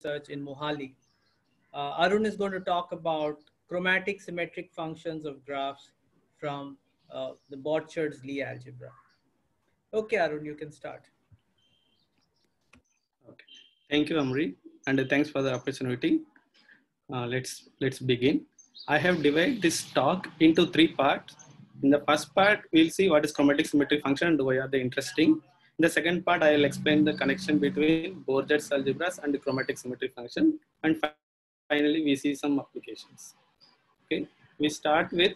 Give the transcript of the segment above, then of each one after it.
Research in Mohali. Arun is going to talk about chromatic symmetric functions of graphs from the Borchard's Lie algebra. Okay, Arun, you can start. Okay. Thank you, Amri, and thanks for the opportunity. Let's begin. I have divided this talk into three parts. In the first part, we'll see what is chromatic symmetric function and why are they interesting. In the second part, I will explain the connection between Borchard's algebras and the chromatic symmetric function. And finally, we see some applications. Okay, we start with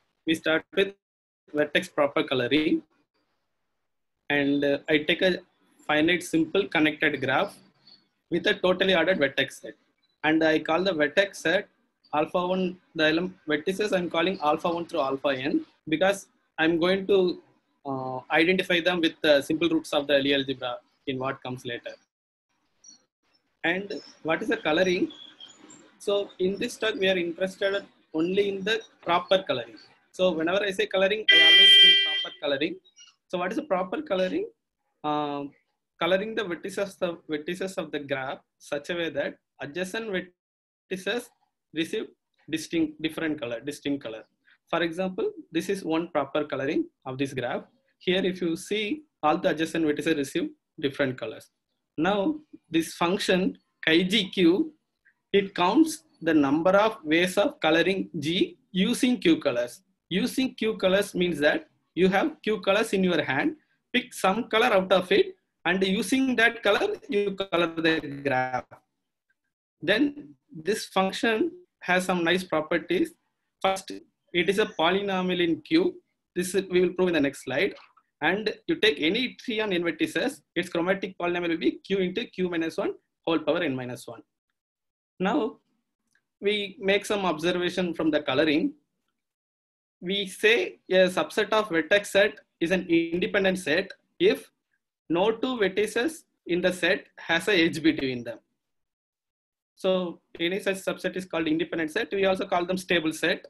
vertex proper coloring, and I take a finite simple connected graph with a totally ordered vertex set, and I call the vertex set alpha 1, the vertices I'm calling alpha 1 through alpha n, because I'm going to identify them with the simple roots of the Lie algebra in what comes later. And what is the coloring? So in this talk, we are interested only in the proper coloring. So whenever I say coloring, I always mean proper coloring. So what is the proper coloring? Coloring the vertices of the graph such a way that adjacent vertices receive distinct color. For example, this is one proper coloring of this graph. Here, if you see, all the adjacent vertices receive different colors. Now, this function chi_gq, it counts the number of ways of coloring G using Q colors. Using Q colors means that you have Q colors in your hand, pick some color out of it, and using that color, you color the graph. Then this function has some nice properties. First, it is a polynomial in Q. This we will prove in the next slide. And you take any tree on n vertices, its chromatic polynomial will be Q into Q minus 1 whole power n minus 1. Now, we make some observation from the coloring. We say a subset of vertex set is an independent set if no two vertices in the set has an edge between them. So any such subset is called independent set. We also call them stable set.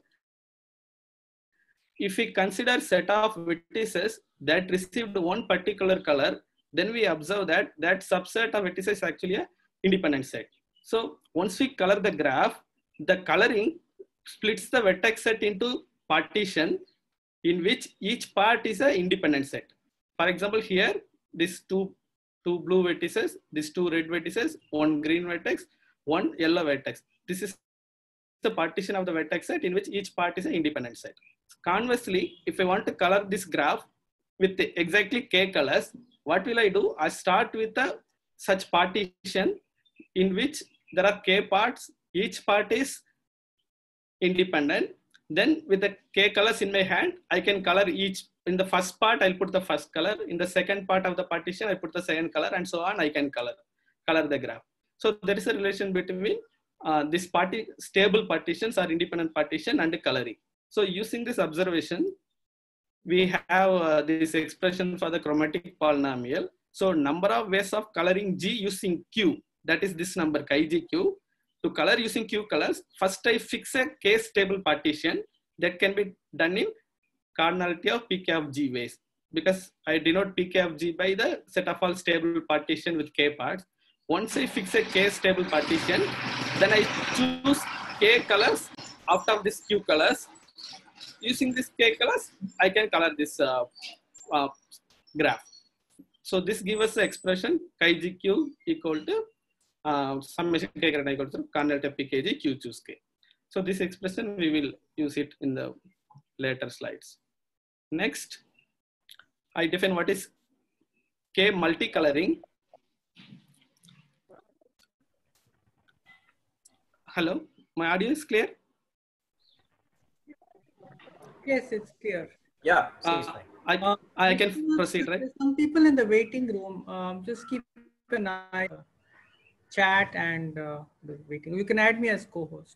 If we consider set of vertices that received one particular color, then we observe that that subset of vertices is actually an independent set. So once we color the graph, the coloring splits the vertex set into partition in which each part is an independent set. For example, here, these two blue vertices, these two red vertices, one green vertex, one yellow vertex. This is the partition of the vertex set in which each part is an independent set. Conversely, if I want to color this graph with exactly k colors, what will I do? I start with such partition in which there are k parts, each part is independent. Then with the k colors in my hand, I can color each. In the first part, I'll put the first color. In the second part of the partition, I put the second color, and so on. I can color the graph. So there is a relation between this stable partitions or independent partition and the coloring. So using this observation, we have this expression for the chromatic polynomial. So number of ways of coloring G using Q, that is this number chi_gq. To color using Q colors, first I fix a k stable partition that can be done in cardinality of pk of G ways, because I denote pk of G by the set of all stable partition with k parts. Once I fix a k stable partition, then I choose k colors out of this Q colors. Using this k colors, I can color this graph. So this gives us the expression chi_gq equal to summation k equal to cardinality of pkg q choose k. So this expression we will use it in the later slides. Next, I define what is k multicoloring. Hello, my audio is clear? Yes, it's clear. Yeah, I can proceed, right? Some people in the waiting room, just keep an eye on chat and the waiting. You can add me as co-host.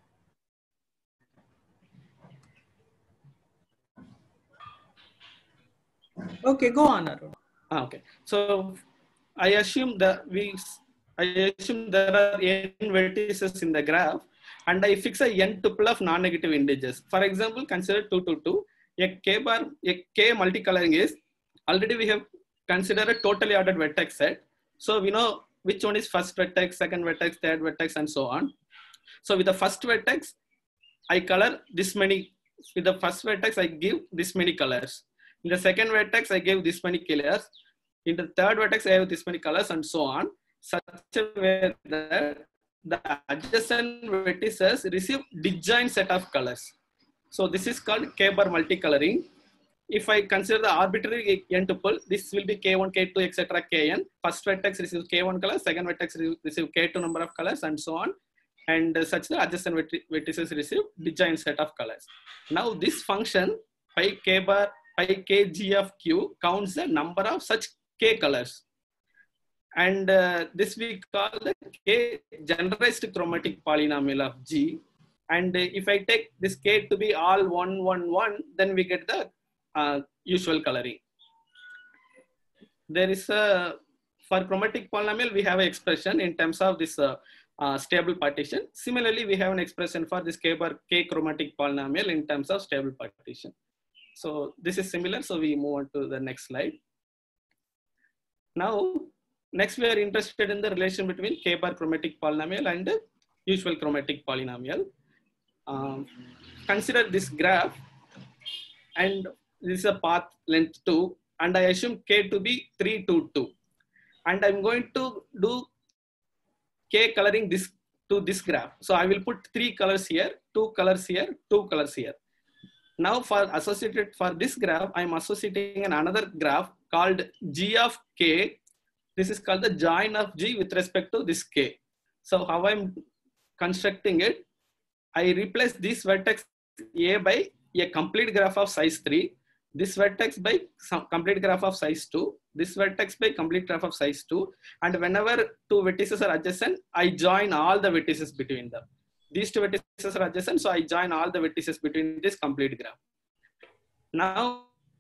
Okay, go on, Arun. Okay, so I assume there are n vertices in the graph, and I fix a n tuple of non-negative integers. For example, consider 2 to 2. A k multicoloring is, already we have considered a totally ordered vertex set. So we know which one is first vertex, second vertex, third vertex, and so on. So with the first vertex, I color this many. With the first vertex, I give this many colors. In the second vertex, I give this many colors. In the third vertex, I have this many colors, and so on. Such a way that the adjacent vertices receive disjoint set of colors. So this is called K-bar multicoloring. If I consider the arbitrary n tuple, this will be K1, K2, etc. Kn. First vertex receives K1 colors, second vertex receives K2 number of colors, and so on. And such the adjacent vertices receive disjoint set of colors. Now this function pi k bar pi kg of q counts the number of such k colors, and this we call the k generalized chromatic polynomial of G. And if I take this k to be all 1, 1, 1, then we get the usual coloring. There is a, for chromatic polynomial, we have an expression in terms of this stable partition. Similarly, we have an expression for this k chromatic polynomial in terms of stable partition. So this is similar. So we move on to the next slide. Now, next we are interested in the relation between k-bar chromatic polynomial and usual chromatic polynomial. Consider this graph, and this is a path length 2, and I assume k to be 3, 2, 2. And I'm going to do k coloring this to this graph. So I will put 3 colors here, 2 colors here, 2 colors here. Now for this graph, I'm associating another graph called G of k. This is called the join of G with respect to this k. So how I'm constructing it, I replace this vertex A by a complete graph of size 3, this vertex by some complete graph of size 2, this vertex by complete graph of size 2, and whenever 2 vertices are adjacent, I join all the vertices between them. These 2 vertices are adjacent, so I join all the vertices between this complete graph. Now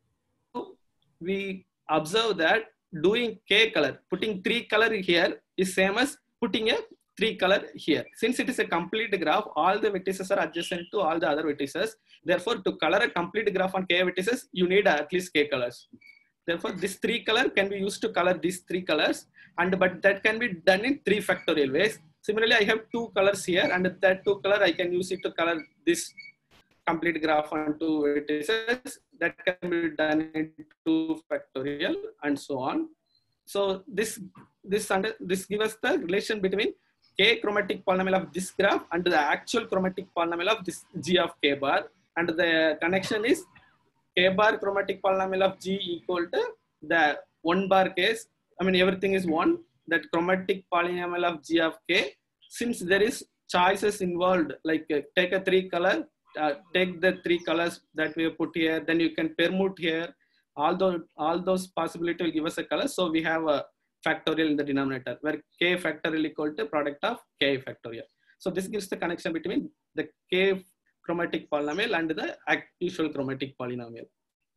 we observe that doing k color, putting 3 color here is same as putting a 3 color here. Since it is a complete graph, all the vertices are adjacent to all the other vertices. Therefore, to color a complete graph on k vertices, you need at least k colors. Therefore, this 3 color can be used to color these 3 colors, but that can be done in 3 factorial ways. Similarly, I have 2 colors here, and that 2 color I can use it to color this complete graph on 2 vertices. That can be done in 2 factorial, and so on. So this gives us the relation between k chromatic polynomial of this graph and the actual chromatic polynomial of this G of k bar, and the connection is k bar chromatic polynomial of G equal to the 1 bar case. I mean, everything is 1. That chromatic polynomial of G of k, since there is choices involved, like take a 3 color, take the 3 colors that we have put here, then you can permute here. All those possibilities will give us a color. So we have a factorial in the denominator, where k factorial equal to product of k factorial. So this gives the connection between the k chromatic polynomial and the usual chromatic polynomial.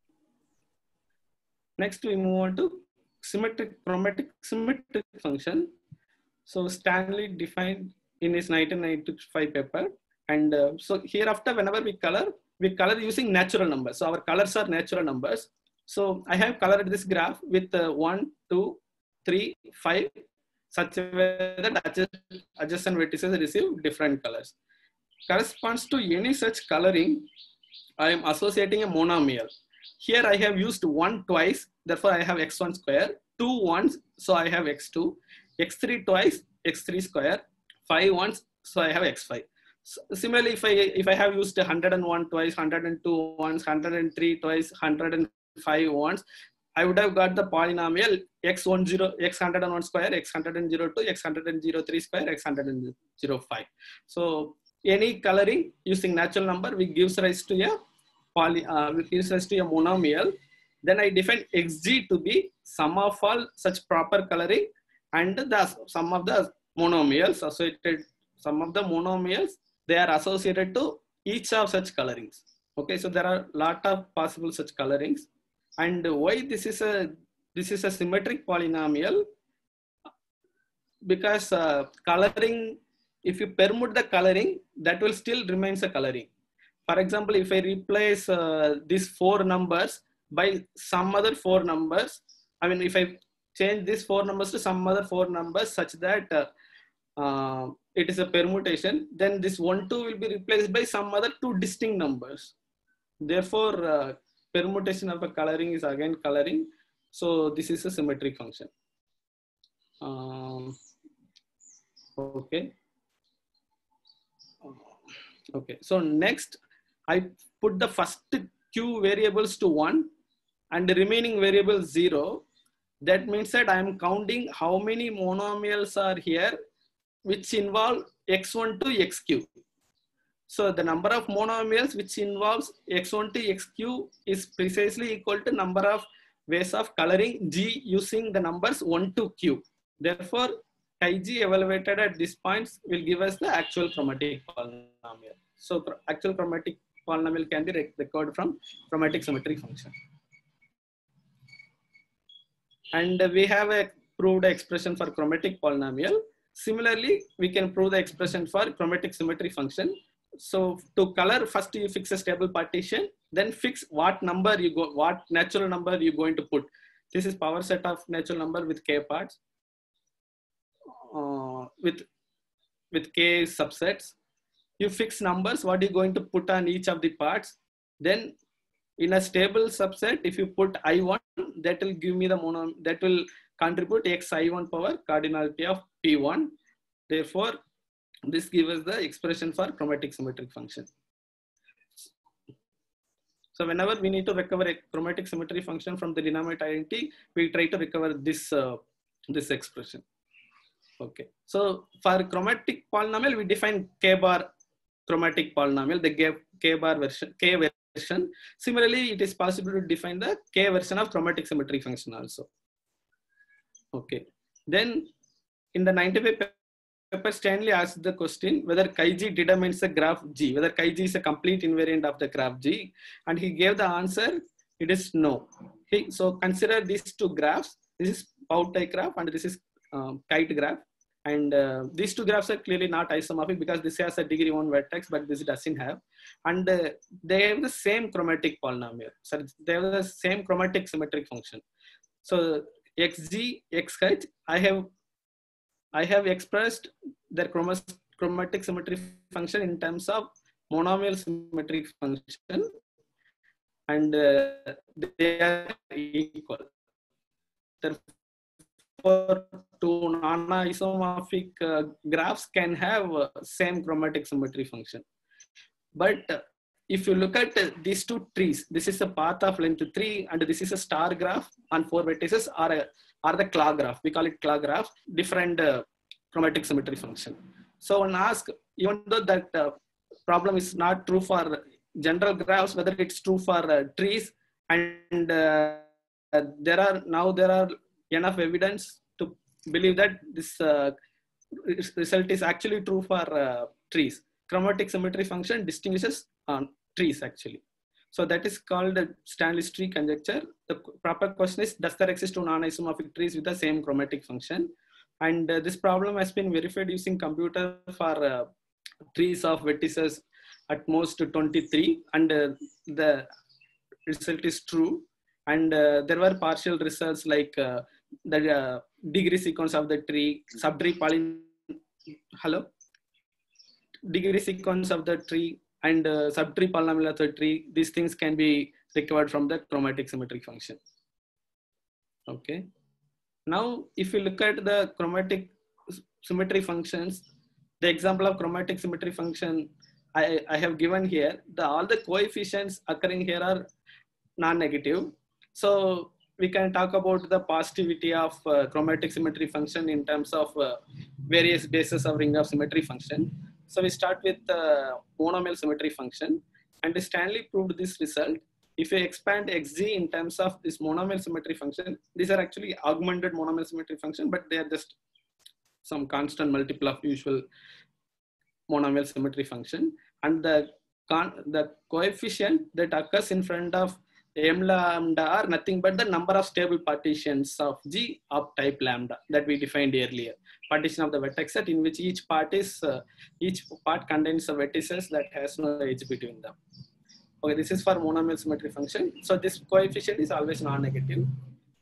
Next, we move on to chromatic symmetric function. So Stanley defined in his 1995 paper. And so hereafter, whenever we color using natural numbers. So our colors are natural numbers. So I have colored this graph with 1, 2, 3, 5, such a way that adjacent vertices receive different colors. Corresponds to any such coloring, I am associating a monomial. Here I have used 1 twice, therefore I have x1 square, 2 once, so I have x2, x3 twice, x3 square, 5 once, so I have x5. So similarly, if I have used 101 twice, 102 once, 103 twice, 105 once, I would have got the polynomial x101 square, x102, x103 square, x105. So any coloring using natural number, which gives rise to a monomial. Then I define xg to be sum of all such proper coloring and the sum of the monomials associated. Some of the monomials, they are associated to each of such colorings. Okay, so there are a lot of possible such colorings. And why this is a symmetric polynomial? Because coloring, if you permute the coloring, that will still remains a coloring. For example, if I replace these 4 numbers by some other 4 numbers, I mean, if I change these 4 numbers to some other 4 numbers such that it is a permutation, then this 1, 2 will be replaced by some other 2 distinct numbers. Therefore, permutation of a coloring is again coloring. So this is a symmetric function. Okay. Okay. So next, I put the first q variables to 1 and the remaining variable 0. That means that I am counting how many monomials are here which involve x1 to xq. So the number of monomials which involves x1 to xq is precisely equal to number of ways of coloring G using the numbers 1 to q. Therefore, chi-G evaluated at these points will give us the actual chromatic polynomial. So actual chromatic polynomial can be recorded from chromatic symmetry function. And we have a proved expression for chromatic polynomial. Similarly, we can prove the expression for chromatic symmetry function. So to color, first you fix a stable partition, then fix what number you go, what natural number you're going to put. This is power set of natural number with k parts, with k subsets. You fix numbers, what you're going to put on each of the parts. Then in a stable subset, if you put I1, that will give me the that will contribute xi1 power cardinality of P1. Therefore, this gives us the expression for chromatic symmetric function. So whenever we need to recover a chromatic symmetry function from the denominator identity, we try to recover this, this expression. Okay. So for chromatic polynomial, we define k bar chromatic polynomial, the k bar version, k version. Similarly, it is possible to define the k version of chromatic symmetry function also. Okay. Then in the 95 paper, Stanley asked the question whether chi-G determines the graph G, whether chi-G is a complete invariant of the graph G, and he gave the answer, it is no. So consider these two graphs. This is Pao-Tai graph and this is kite graph. And these two graphs are clearly not isomorphic because this has a degree 1 vertex, but this doesn't have. And they have the same chromatic polynomial. So they have the same chromatic symmetric function. So xg, xh, I have expressed their chromatic symmetry function in terms of monomial symmetric function, and they are equal. Therefore, two non-isomorphic graphs can have same chromatic symmetry function. But if you look at these two trees, this is a path of length 3 and this is a star graph on 4 vertices, or the claw graph. We call it claw graph, different chromatic symmetry function. So when asked, even though that problem is not true for general graphs, whether it's true for trees, and there are enough evidence to believe that this result is actually true for trees. Chromatic symmetry function distinguishes trees actually. So that is called Stanley's tree conjecture. The proper question is, does there exist two non-isomorphic trees with the same chromatic function? And this problem has been verified using computer for trees of vertices at most 23, and the result is true. And there were partial results like the degree sequence of the tree, subtree degree sequence of the tree, and subtree polynomial of the tree. These things can be recovered from the chromatic symmetry function. Okay. Now, if you look at the chromatic symmetry functions, the example of chromatic symmetry function I have given here, all the coefficients occurring here are non-negative. So we can talk about the positivity of chromatic symmetry function in terms of various bases of ring of symmetry function. So we start with monomial symmetry function, and Stanley proved this result. If you expand xg in terms of this monomial symmetry function, these are actually augmented monomial symmetry function, but they are just some constant multiple of usual monomial symmetry function. And the coefficient that occurs in front of m lambda are nothing but the number of stable partitions of G of type lambda that we defined earlier. Partition of the vertex set in which each part contains a vertices that has no edge between them. Okay, this is for monomial symmetry function. So this coefficient is always non-negative.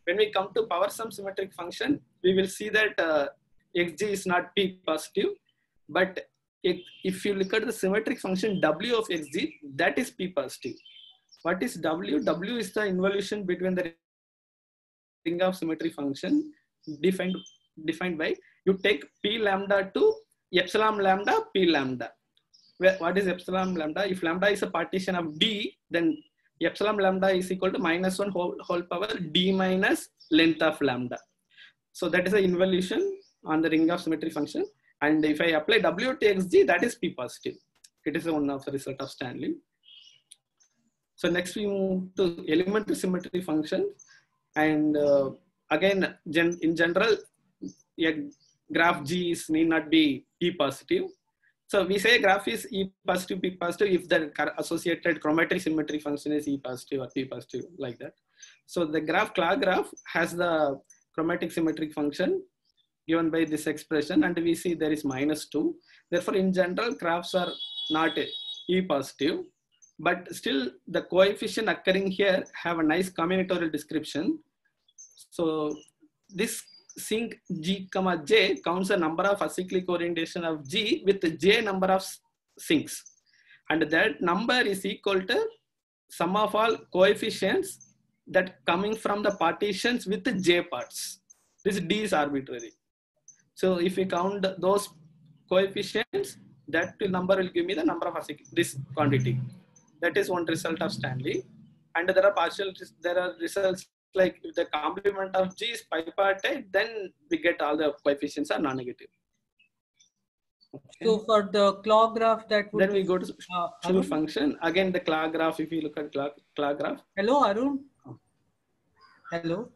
when we come to power sum symmetric function, we will see that xg is not p positive, but if you look at the symmetric function w of xg, that is p positive. What is w? W is the involution between the ring of symmetry function defined by, you take p lambda to epsilon lambda p lambda. What is epsilon lambda? If lambda is a partition of D, then epsilon lambda is equal to -1 whole power D minus length of lambda. So that is the involution on the ring of symmetry function. And if I apply W to xg, that is p positive. It is one of the result of Stanley. So next we move to elementary symmetry function. And again, in general, a graph G need not be p positive. So we say graph is E positive, P positive if the associated chromatic symmetry function is E positive or P positive, like that. So the Clark graph has the chromatic symmetric function given by this expression, and we see there is -2. Therefore, in general, graphs are not E positive, but still the coefficient occurring here have a nice combinatorial description. So this sink G comma J counts the number of acyclic orientation of G with J number of sinks, and that number is equal to sum of all coefficients that coming from the partitions with the J parts. This D is arbitrary. So if we count those coefficients, that number will give me the number of acyclic, this quantity. That is one result of Stanley. And there are results like if the complement of G is bipartite, then we get all the coefficients are non-negative. Okay. So for the Clark graph, that would then we go to Schur function. Again, the Clark graph, if you look at Clark graph. Hello, Arun. Hello.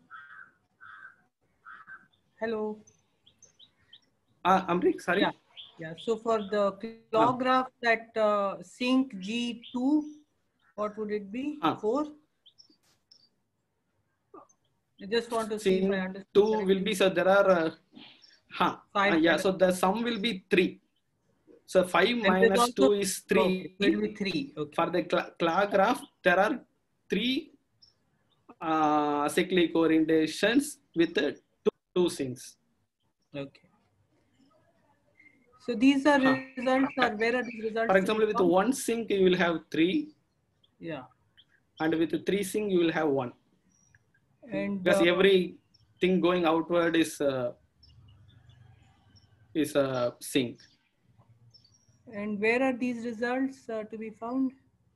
Hello. Amrik, sorry. Yeah. So for the Clark graph, that sink G2, what would it be? 4? I just want to see if I understand. 2 will be, so there are, so the sum will be 3. So 5 minus 2 is 3. Okay, it will be 3. Okay. For the Clark graph, there are 3 cyclic orientations with two sinks. Okay. So these are results, or where are these results? For example, with 1 sink, you will have 3. Yeah. And with 3 sink, you will have 1. And because everything going outward is a sink. And where are these results to be found?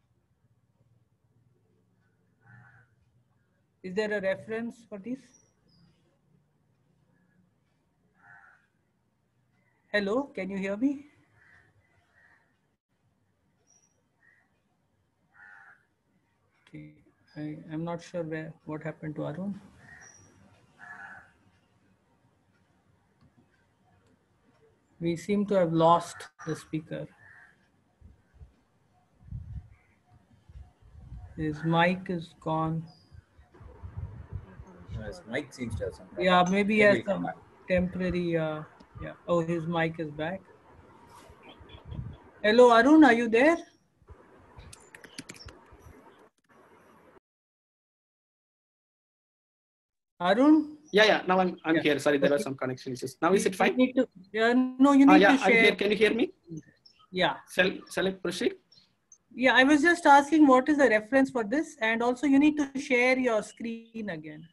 Is there a reference for this? Hello, can you hear me? Okay, I'm not sure what happened to Arun. We seem to have lost the speaker. His mic is gone. His mic seems to have some problem. Yeah, maybe he has some temporary, Oh, his mic is back. Hello, Arun, are you there? Arun? Yeah. Now I'm here. Sorry, there was some connection issues. Now is it fine? You need to, no, you need to share. I'm here. Can you hear me? Yeah. Shall I proceed? Yeah, I was just asking what is the reference for this, and also you need to share your screen again.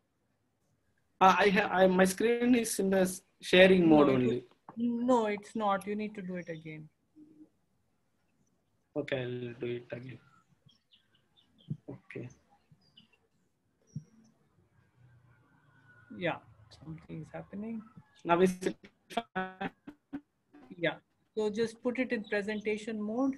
My screen is in the sharing mode only. No, it's not. You need to do it again. Okay, I'll do it again. Okay. Yeah, something is happening. Now is it fine? Yeah. So just put it in presentation mode.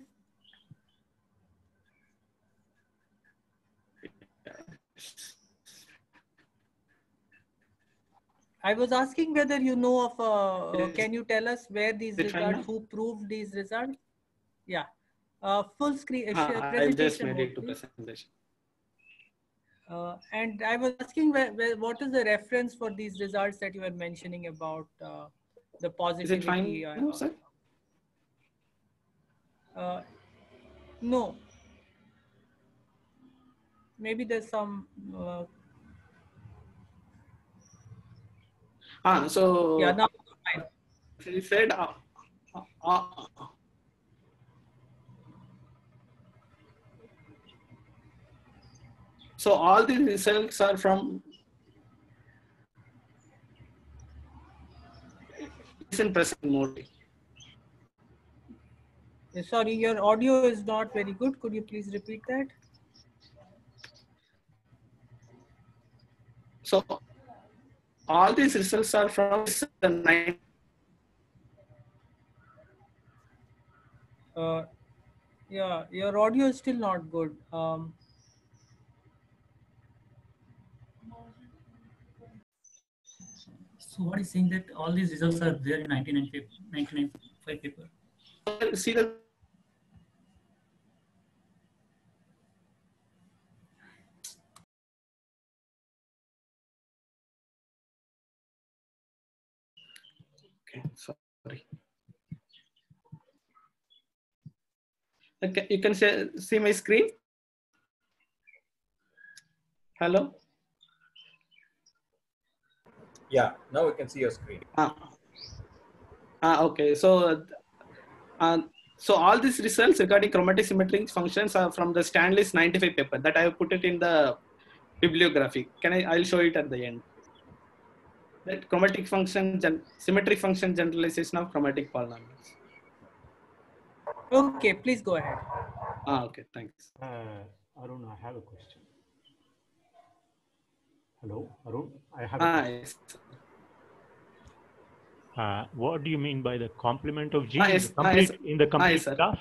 I was asking whether you know of, can you tell us where these results, who proved these results? Yeah. Full screen. I just made it to presentation. And I was asking what is the reference for these results that you were mentioning about the positivity? Is it fine? No, sir? No. Maybe there's some So Yeah, now fine. he said, so all the results are from is in present mode. Sorry, your audio is not very good. Could you please repeat that? So all these results are from the 9. Yeah, your audio is still not good. So what is saying that all these results are there in 1995 paper? See the okay, sorry. Okay, you can see my screen. Hello. Yeah, now we can see your screen. Okay, so all these results regarding chromatic symmetric functions are from the Stanley's 95 paper that I have put it in the bibliography. I'll show it at the end. That chromatic function, symmetric function generalization of chromatic polynomials. Okay, please go ahead. Okay, thanks. Arun, I have a question. Hello, Arun, I have a question. Yes. What do you mean by the complement of G Yes, in the complete graph?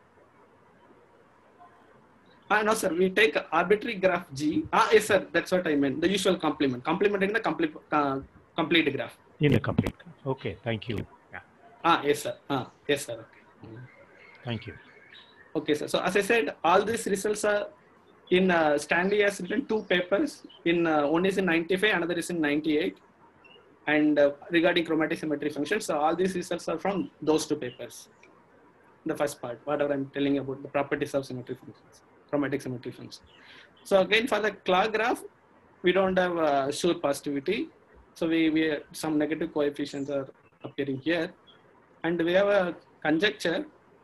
No, sir. We take arbitrary graph G. Yes, sir. That's what I meant. The usual complement. Complement in the complete graph. In the complete graph. Okay, thank you. Yeah. Yes, sir. Yes, sir. Okay. Thank you. Okay, sir. So as I said, all these results are in Stanley has written 2 papers. One is in 95, another is in 98. And regarding chromatic symmetry functions, so all these results are from those 2 papers. The first part, whatever I'm telling you about the properties of symmetry functions, chromatic symmetry functions. So again, for the Clark graph, we don't have sure positivity. So we some negative coefficients are appearing here, and we have a conjecture.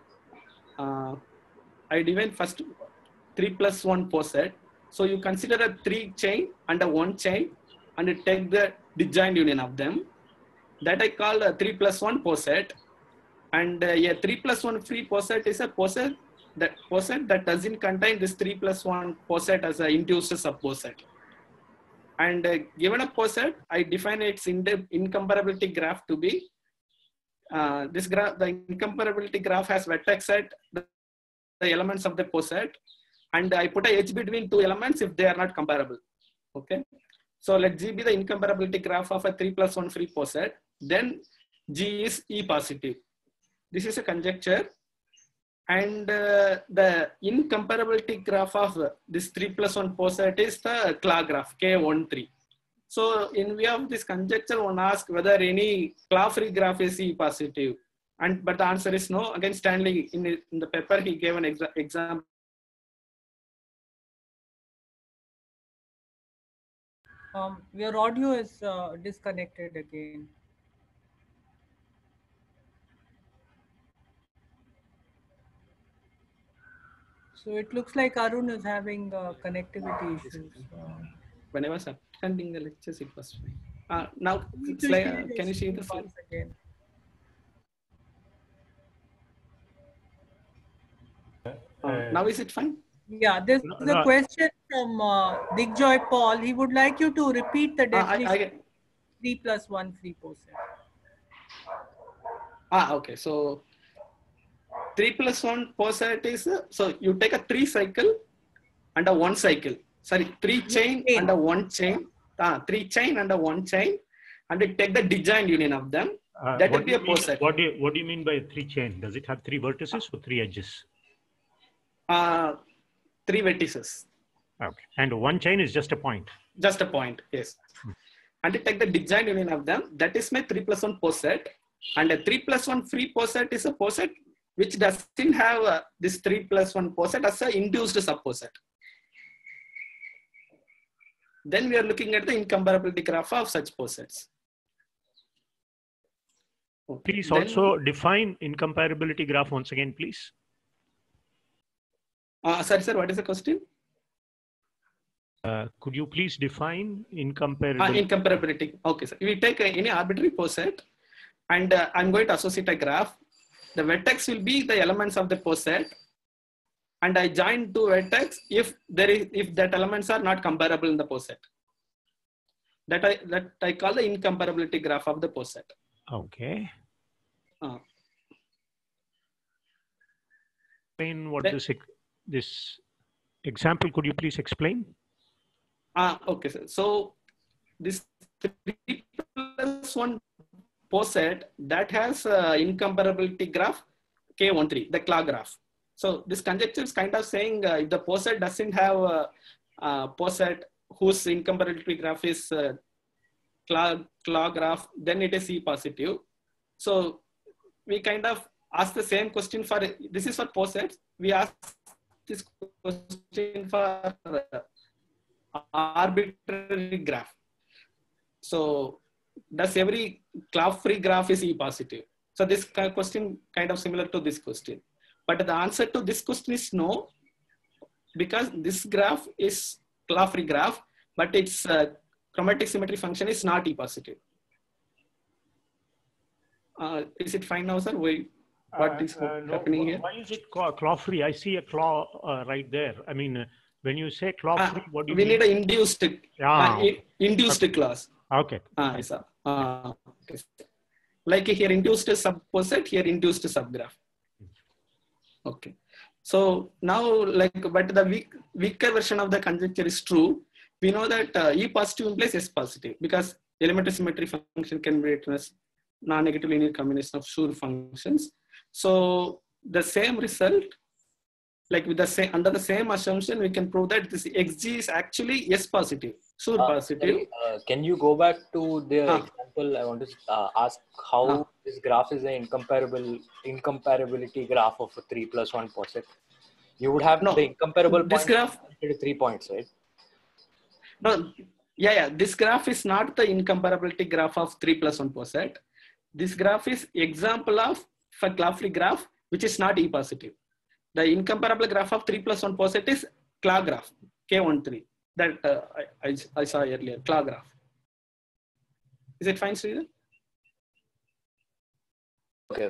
I define first 3+1 poset. So you consider a 3 chain and a 1 chain, and you take the disjoint union of them. That I call a 3+1 poset. And a 3+1 free poset is a poset that doesn't contain this 3+1 poset as an induced subposet. And given a poset, I define its incomparability graph to be this graph. The incomparability graph has vertex set the elements of the poset, and I put a H between 2 elements if they are not comparable. Okay. So let G be the incomparability graph of a 3+1 free poset. Then G is E positive. This is a conjecture, and the incomparability graph of this 3+1 poset is the Clark graph K13. So in view of this conjecture, one asks whether any Clark-free graph is E positive, but the answer is no. Again, Stanley in the paper he gave an example. Your audio is disconnected again. So it looks like Arun is having connectivity issues. When I was attending the lectures, it was fine. Now, can you see the slide? Again? Now is it fine? Yeah, this is a question from Digjoy Paul. He would like you to repeat the definition. 3+1 free poset. Okay. So 3+1 poset is so you take a 3 cycle and a 1 cycle. Sorry, 3 chain and a 1 chain. 3 chain and a 1 chain, and you take the disjoint union of them. That will be a poset. What do you mean by 3 chain? Does it have 3 vertices or 3 edges? 3 vertices. Okay. And 1 chain is just a point. Just a point, yes. And you take the disjoint union of them. That is my 3+1 poset. And a 3+1 free poset is a poset which doesn't have this 3+1 poset as an induced subposet. Then we are looking at the incomparability graph of such posets. Okay. Please Then, also define incomparability graph once again, please. sorry, sir, what is the question? Could you please define incomparability? Incomparability. Okay, sir. We take any arbitrary poset, and I'm going to associate a graph. The vertex will be the elements of the poset, and I join two vertex if that elements are not comparable in the poset. That I call the incomparability graph of the poset. Okay. Uh, Explain what this example. Could you please explain? Okay, sir. So this 3+1 poset that has incomparability graph K13, the Claw graph. So this conjecture is kind of saying if the poset doesn't have a poset whose incomparability graph is Claw graph, then it is E positive. So we kind of ask the same question for, this is for posets. We ask this question for arbitrary graph. So does every Claw-free graph is E positive? So this question kind of similar to this question. But the answer to this question is no, because this graph is Claw-free graph, but its chromatic symmetry function is not E positive. Is it fine now, sir? What is happening here? Why is it claw-free? I see a claw right there. I mean, when you say claw-free, what do you mean? We need an induced clause. Okay. Yes, sir. Okay. Like here induced subposet, here induced subgraph. Okay. So now, but the weaker version of the conjecture is true. We know that E positive implies S positive because elementary symmetry function can be written as non-negative linear combination of Schur functions. So the same result, like with the same, under the same assumption, we can prove that this XG is actually S positive, Schur positive. Sorry, can you go back to the example? I want to ask how this graph is an incomparability graph of a 3+1 poset. You would have the incomparable this graph 3 points, right? No, yeah. This graph is not the incomparability graph of 3+1 poset. This graph is example of a Claw-free graph, which is not E positive. The incomparable graph of 3+1 poset is Claw graph, K13, that I saw earlier, Claw graph. Is it fine, Sridhar? Okay.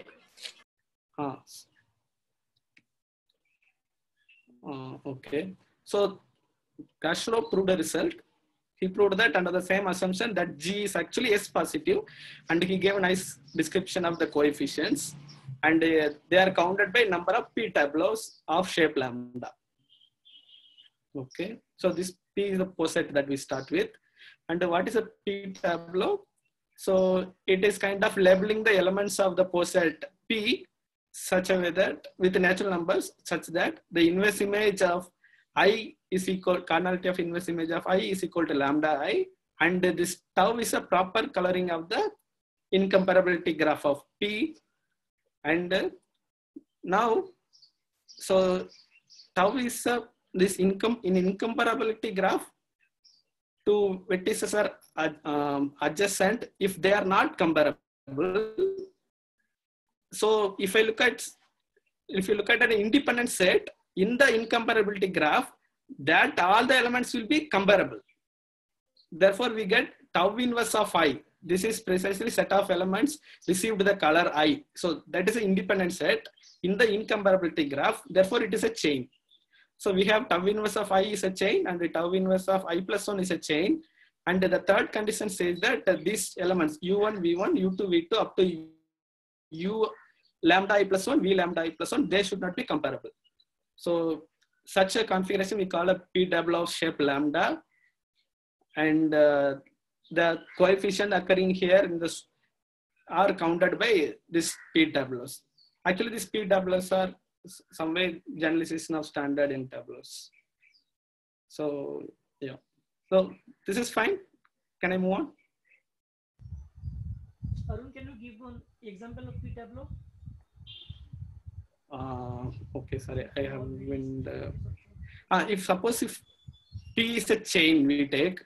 Okay. So Gashro proved a result. He proved that under the same assumption that G is actually S positive, and he gave a nice description of the coefficients, and they are counted by number of P tableaus of shape lambda. Okay, so this P is the poset that we start with, and what is a P tableau? So it is kind of labeling the elements of the poset P such a way that with natural numbers such that the inverse image of I is equal, cardinality of inverse image of I is equal to lambda I, and this tau is a proper coloring of the incomparability graph of P. And now, so tau is this incomparability graph. Two vertices are adjacent if they are not comparable. So if you look at an independent set in the incomparability graph, that all the elements will be comparable. Therefore, we get tau inverse of I. This is precisely set of elements received the color I. So that is an independent set in the incomparability graph. Therefore, it is a chain. So we have tau inverse of I is a chain, and the tau inverse of I+1 is a chain. And the third condition says that these elements U1, V1, U2, V2 up to U lambda I+1, V lambda I+1, they should not be comparable. So such a configuration we call a P tableau of shape lambda, and the coefficient occurring here in this are counted by this P tableaus. Actually, these P tableaus are some way generalization of standard in tableaus. So yeah, so this is fine. Can I move on? Arun, can you give one example of P tableau? Okay, sorry, I haven't. If suppose if P is a chain, we take.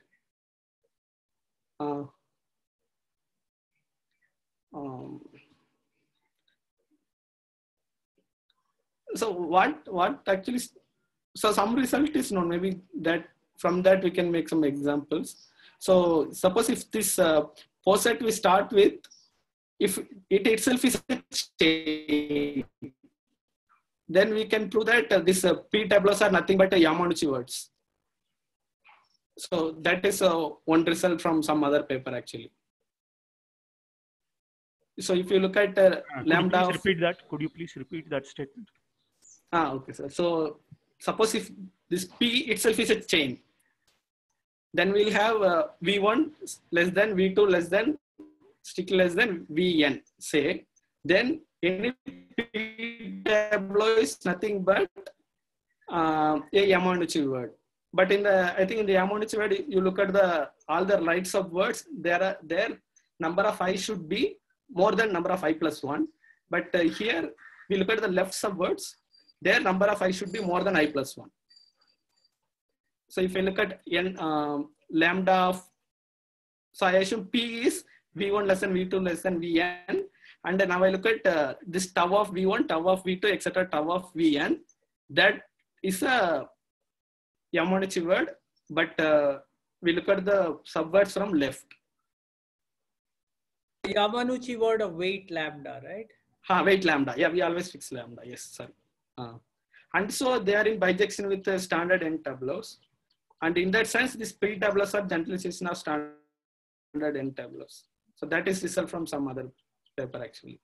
So what actually, so some result is known, maybe that from that we can make some examples. So suppose if this poset we start with, if it itself is a chain, then we can prove that this P tableaus are nothing but Yamanouchi words. So that is one result from some other paper actually. So if you look at lambda. Could you please repeat that? Could you please repeat that statement? Okay, sir. So suppose if this P itself is a chain, then we'll have V1 less than V2 less than stick less than Vn, say. Then any P tableau is nothing but a Yamanouchi word. But in the, I think in the Yamanouchi word, you look at all the rights of words, their number of I should be more than number of I plus 1. But here we look at the left subwords, their number of I should be more than I plus 1. So if I look at lambda of, so I assume P is V1 less than V2 less than Vn. And then now I look at this tau of V1, tau of V2, etc. tau of Vn. That is a Yamanouchi word, but we look at the subwords from left. Yamanouchi word of weight lambda, right? Weight lambda. Yeah, we always fix lambda. Yes, sorry. And so they are in bijection with the standard n tableaus. And in that sense, these P tableaus are generalization of standard n tableaus. So that is result from some other paper actually.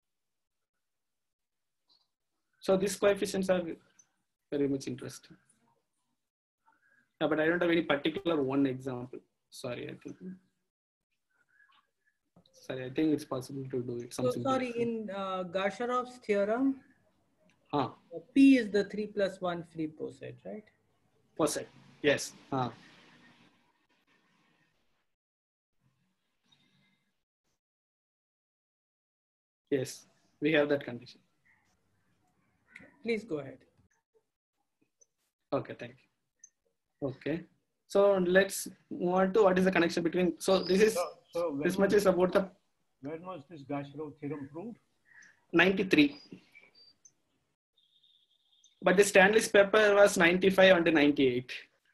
So these coefficients are very much interesting. Yeah, but I don't have any particular one example. Sorry, I think it's possible to do it. So sorry, in Gacharov's theorem, Huh. P is the 3 plus 1 free poset, right? Poset, yes. Yes, we have that condition. Please go ahead. Okay, thank you. Okay, so let's move on to what is the connection between. So this is this much is about the. When was this Gacharov theorem proved? 93. But the Stanley's paper was 95 and 98.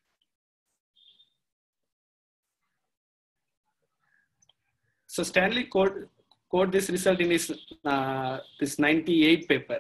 So Stanley quote this result in his this 98 paper.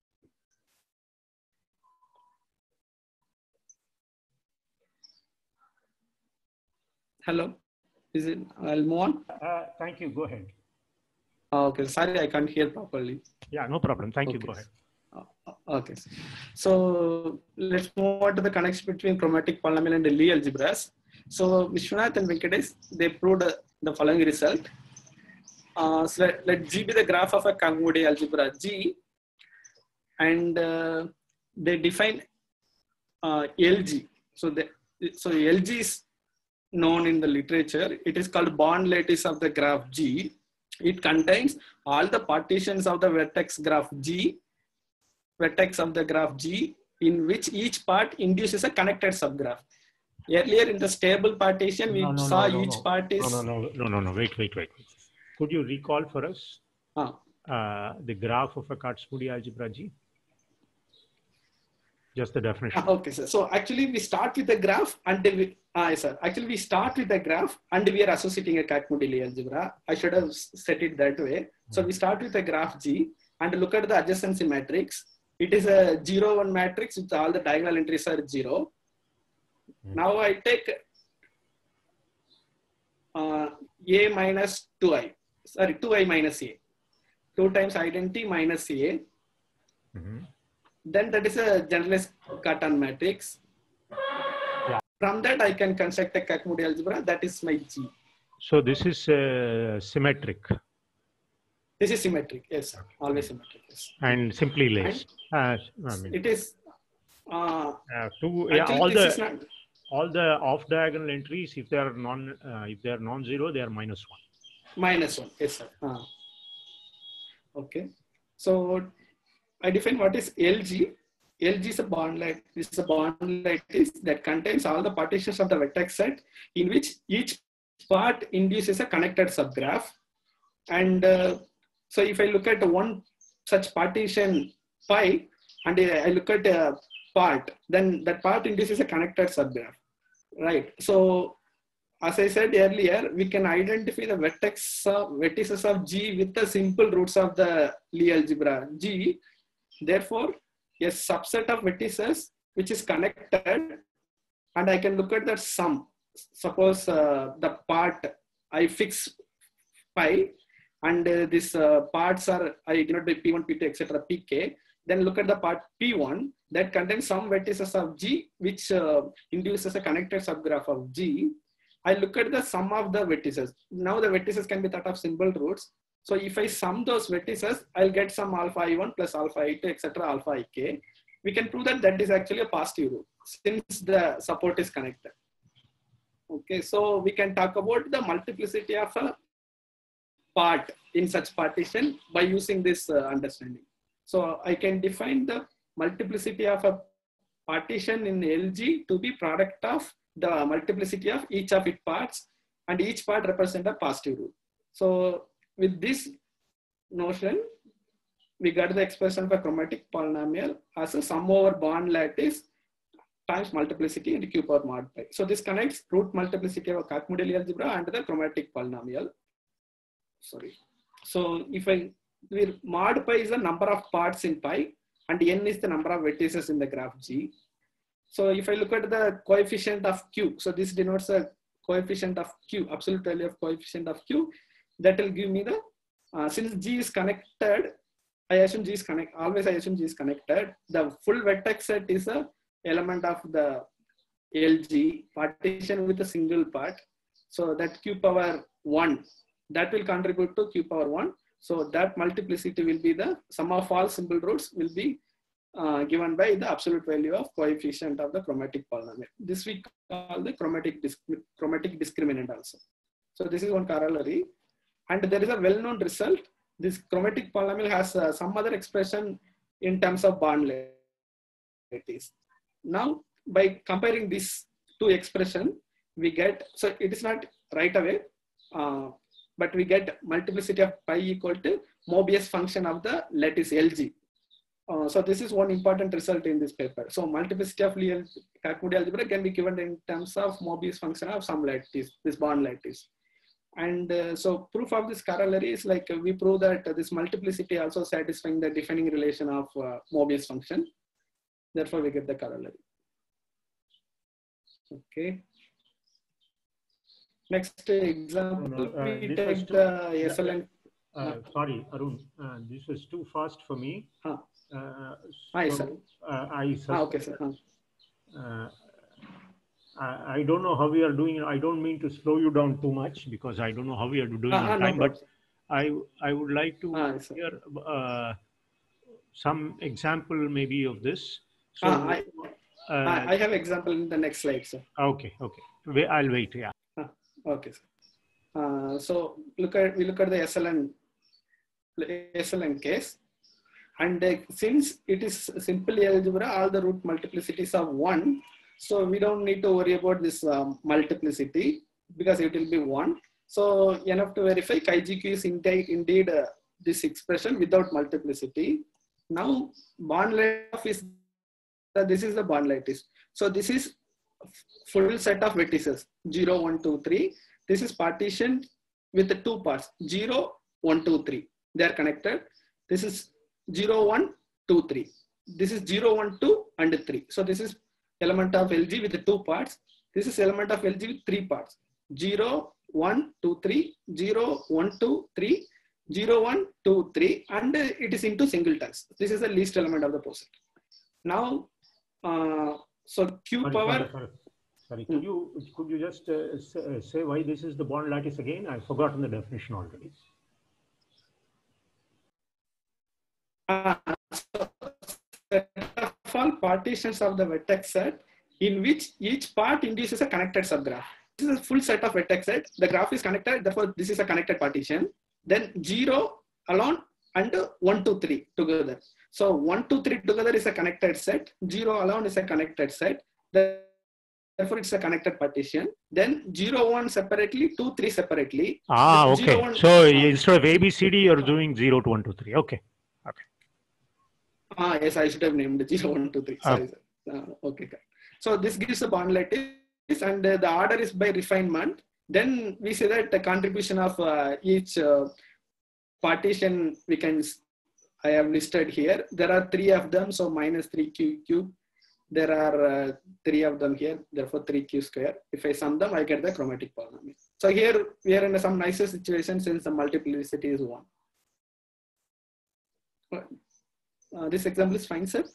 Hello, is it? I'll move on. Thank you. Go ahead. Okay, sorry, I can't hear properly. Yeah, no problem. Thank you. Okay. Go ahead. Okay, so let's move on to the connection between chromatic polynomial and Lie algebras. So Vishwanath and Venkatesh, they proved the following result. So let G be the graph of a Kac-Moody algebra G, and they define LG. So LG is known in the literature. It is called bond lattice of the graph G. It contains all the partitions of the vertex graph G, vertex of the graph G, in which each part induces a connected subgraph. Earlier in the stable partition, we saw each part is... No, wait. Could you recall for us the graph of a Kac-Moody algebra G? Just the definition. Okay, sir. So actually we start with the graph and we start with the graph and we are associating a Kac-Moody algebra. I should have set it that way. So we start with the graph G and look at the adjacency matrix. It is a 0-1 matrix with all the diagonal entries are 0. Now I take A minus 2i. Sorry, 2i minus a. 2 times identity minus a. Then that is a generalized Cartan matrix. Yeah. From that I can construct a Kac-Moody algebra. That is my G. So this is symmetric. This is symmetric, yes, always symmetric. Yes. And simply laced. It is. All the off-diagonal entries, if they are non-zero, they are -1. -1, yes, sir. Okay. So I define what is LG. LG is a bond lattice that contains all the partitions of the vertex set, in which each part induces a connected subgraph. And so if I look at one such partition pi, and I look at a part, then that part induces a connected subgraph, right? So as I said earlier, we can identify the vertices of G with the simple roots of the Lie algebra G. Therefore, a subset of vertices which is connected, and I can look at the sum. Suppose the part I fix pi, and these parts are I denote by P1, P2, etc. Pk. Then look at the part P1 that contains some vertices of G which induces a connected subgraph of G. I look at the sum of the vertices. Now the vertices can be thought of simple roots. So if I sum those vertices, I'll get some alpha I1 plus alpha I2, etc. alpha Ik. We can prove that that is actually a positive root since the support is connected. Okay, so we can talk about the multiplicity of a part in such partition by using this understanding. So I can define the multiplicity of a partition in LG to be product of the multiplicity of each of its parts, and each part represent a positive root. So with this notion, we got the expression of a chromatic polynomial as a sum over bond lattice times multiplicity into q power mod pi. So this connects root multiplicity of a Kac-Moody Lie algebra and the chromatic polynomial. Sorry. So if mod pi is the number of parts in pi, and n is the number of vertices in the graph G. So if I look at the coefficient of q, so this denotes a coefficient of q, absolute value of coefficient of q, that will give me the, since G is connected, I assume G is connected, always I assume G is connected. The full vertex set is a element of the LG partition with a single part. So that q power 1, that will contribute to q power 1. So that multiplicity will be the sum of all simple roots will be given by the absolute value of coefficient of the chromatic polynomial. This we call the chromatic discriminant also. So this is one corollary. And there is a well-known result. This chromatic polynomial has some other expression in terms of bond lattice. Now, by comparing these two expressions, we get, so it is not right away, but we get multiplicity of pi equal to Mobius function of the lattice LG. So this is one important result in this paper. So multiplicity of Kac-Moody algebra can be given in terms of Mobius function of some lattice, this bond lattice. And so proof of this corollary is like we prove that this multiplicity also satisfying the defining relation of Mobius function. Therefore, we get the corollary. Okay. Next example, we take the SLN. Sorry, Arun, this was too fast for me. Yes, sir. Okay, sir. I don't know how we are doing. I don't mean to slow you down too much because I don't know how we are doing on time. But I would like to hear some example maybe of this. So I have example in the next slide, sir. Okay, okay. I'll wait. Yeah. Okay, sir. So we look at the SLN case, and since it is simple algebra, all the root multiplicities are 1. So we don't need to worry about this multiplicity because it will be 1. So enough to verify chi-GQ is indeed this expression without multiplicity. Now bond lattice is this is the bond lattice. So this is full set of vertices 0, 1, 2, 3. This is partitioned with the two parts 0, 1, 2, 3. They are connected. This is 0, 1, 2, 3. This is 0, 1, 2 and 3. So this is element of LG with the two parts. This is element of LG with 3 parts 0, 1, 2, 3, 0, 1, 2, 3, 0, 1, 2, 3, and it is into singletons. This is the least element of the poset. Now, so q power. Sorry, could you just say why this is the bond lattice again? I've forgotten the definition already. So set of all partitions of the vertex set in which each part induces a connected subgraph. This is a full set of vertex set. The graph is connected, therefore this is a connected partition. Then 0 alone and 1, 2, 3 together. So 1, 2, 3 together is a connected set. 0 alone is a connected set. Therefore it's a connected partition. Then 0, 1 separately, 2, 3 separately. Okay. 0, 1, so instead of ABCD, you're doing 0 to 1, 2, 3. Okay. Okay. Yes, I should have named 0, 1, 2, 3. Sorry, sir. Okay. So this gives the bond lattice, and the order is by refinement. Then we say that the contribution of each partition I have listed here. There are 3 of them, so minus 3q cube. There are 3 of them here, therefore 3q square. If I sum them, I get the chromatic polynomial. So here we are in some nicer situation since the multiplicity is 1. This example is fine, sir.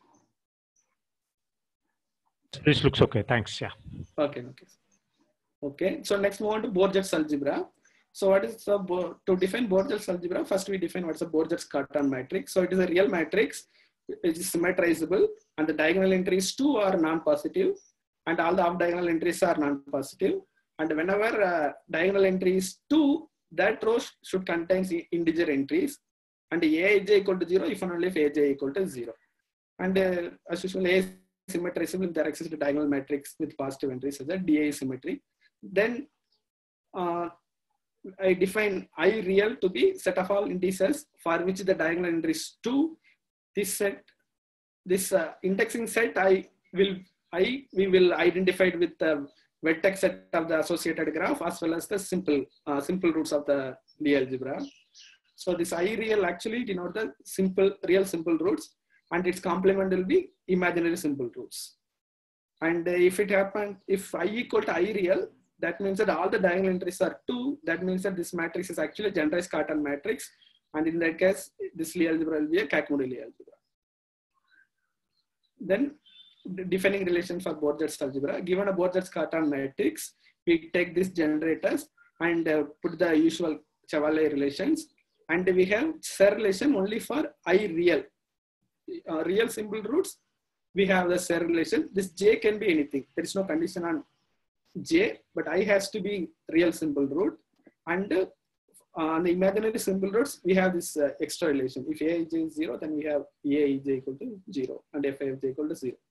This looks okay. Thanks. Yeah. Okay. So next move on to Borget's algebra. So what is to define Borget's algebra? First we define what's a Borget's-Cartan matrix. So it is a real matrix which is symmetrizable, and the diagonal entries 2 are non-positive, and all the off-diagonal entries are non-positive. And whenever diagonal entry is 2, that row should contain integer entries, and Aij equal to 0 if and only if Aj equal to 0. And as usual, A is symmetrizable if there exists a diagonal matrix with positive entries such that DA is symmetry. Then I define I real to be set of all integers for which the diagonal entry is 2. This indexing set we will identify it with the vertex set of the associated graph as well as the simple roots of the Lie algebra. So this I real actually denotes the real simple roots, and its complement will be imaginary simple roots. And if it happens, if I equal to I real, that means that all the diagonal entries are 2. That means that this matrix is actually a generalized Cartan matrix, and in that case, this Lie algebra will be a Kac-Moody Lie algebra. Then defining relation for Borget's algebra. Given a Borget's-Cartan matrix, we take these generators and put the usual Chevalier relations, and we have Serre relation only for I real. Real simple roots, we have the Serre relation. This J can be anything. There is no condition on J, but I has to be real simple root. And on the imaginary simple roots, we have this extra relation. If Aij is 0, then we have Aij equal to 0 and Fij equal to 0.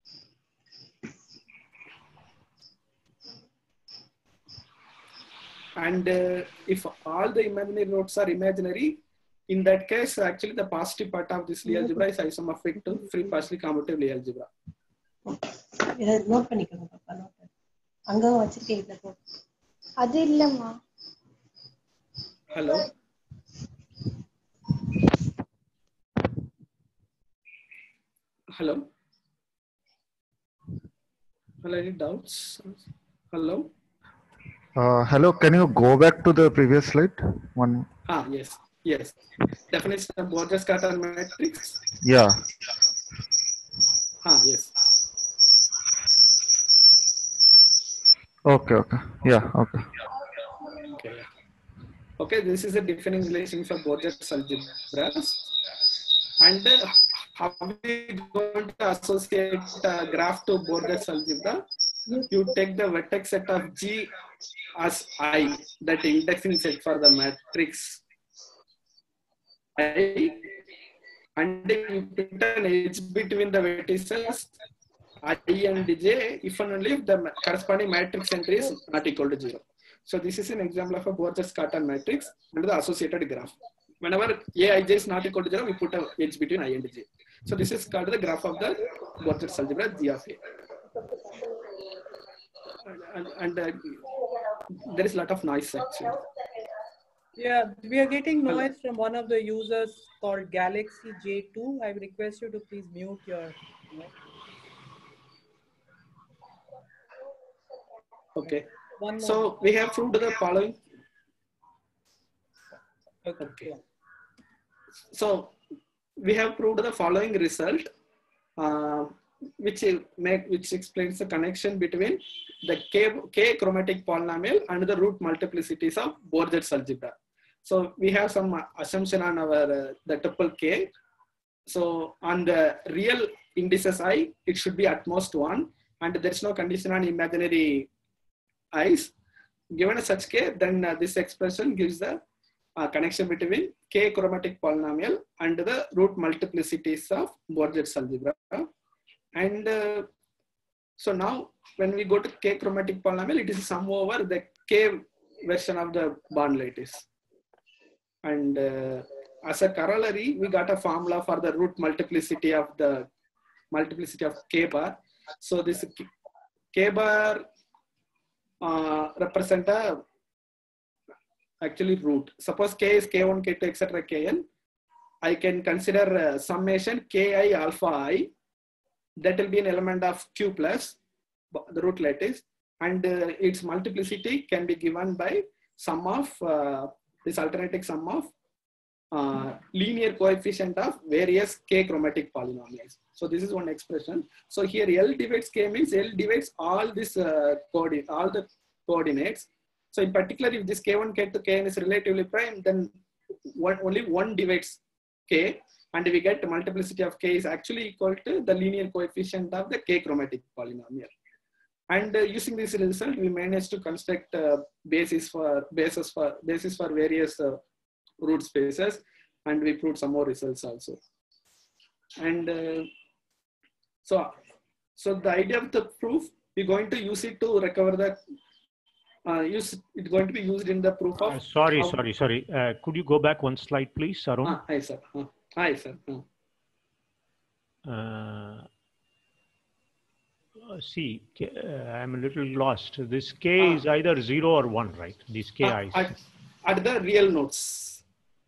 And if all the imaginary roots are imaginary, in that case, actually the positive part of this Lie algebra is isomorphic to free partially commutative Lie algebra. Note பண்ணிக்கோங்க பாப்பா note. அங்க வச்சிருக்கேன் இத போ. அது இல்லம்மா. Hello. Hello. Hello, any doubts? Hello. Hello, can you go back to the previous slide? One. Yes. Definition of Borget's-Cartan matrix. Yeah. Yes. Okay. Yeah. Okay. Okay, this is a defining relation for Borget's algebras. And how we going to associate graph to Borget's algebra? You take the vertex set of G as I, that indexing set for the matrix I, and you put an edge between the vertices I and J if and only if the corresponding matrix entry is not equal to 0. So this is an example of a Borget's-Cartan matrix under the associated graph. Whenever Aij is not equal to 0, we put an edge between I and J. So this is called the graph of the Borget's algebra G of A. And there is a lot of noise actually. Yeah, we are getting noise from one of the users called Galaxy J2. I request you to please mute your mic. Okay. So we have proved the following. Okay. So we have proved the following result, which explains the connection between the K chromatic polynomial and the root multiplicities of Borget's algebra. So we have some assumption on our the tuple K. So on the real indices I, it should be at most 1, and there is no condition on imaginary i's. Given a such K, then this expression gives the connection between K chromatic polynomial and the root multiplicities of Borget's algebra. And so now when we go to K chromatic polynomial, it is sum over the K version of the bond lattice. And as a corollary, we got a formula for the root multiplicity of k bar. So this k bar represent a actually root. Suppose k is k1, k2, etc. kn. I can consider summation ki alpha I. That will be an element of q plus the root lattice, and its multiplicity can be given by sum of this alternating sum of linear coefficient of various k chromatic polynomials. So this is one expression. So here L divides k means L divides all this all the coordinates. So in particular, if this k1, k2, kn is relatively prime, then only one divides k, and we get the multiplicity of k is actually equal to the linear coefficient of the k chromatic polynomial. And using this result, we managed to construct basis for various root spaces, and we proved some more results also. And so the idea of the proof, we're going to use it to recover the it's going to be used in the proof of. Sorry. Could you go back one slide, please, Arun? Hi, sir. Hi, sir. See, I'm a little lost. This k is either 0 or 1, right? These ki's. At the real nodes.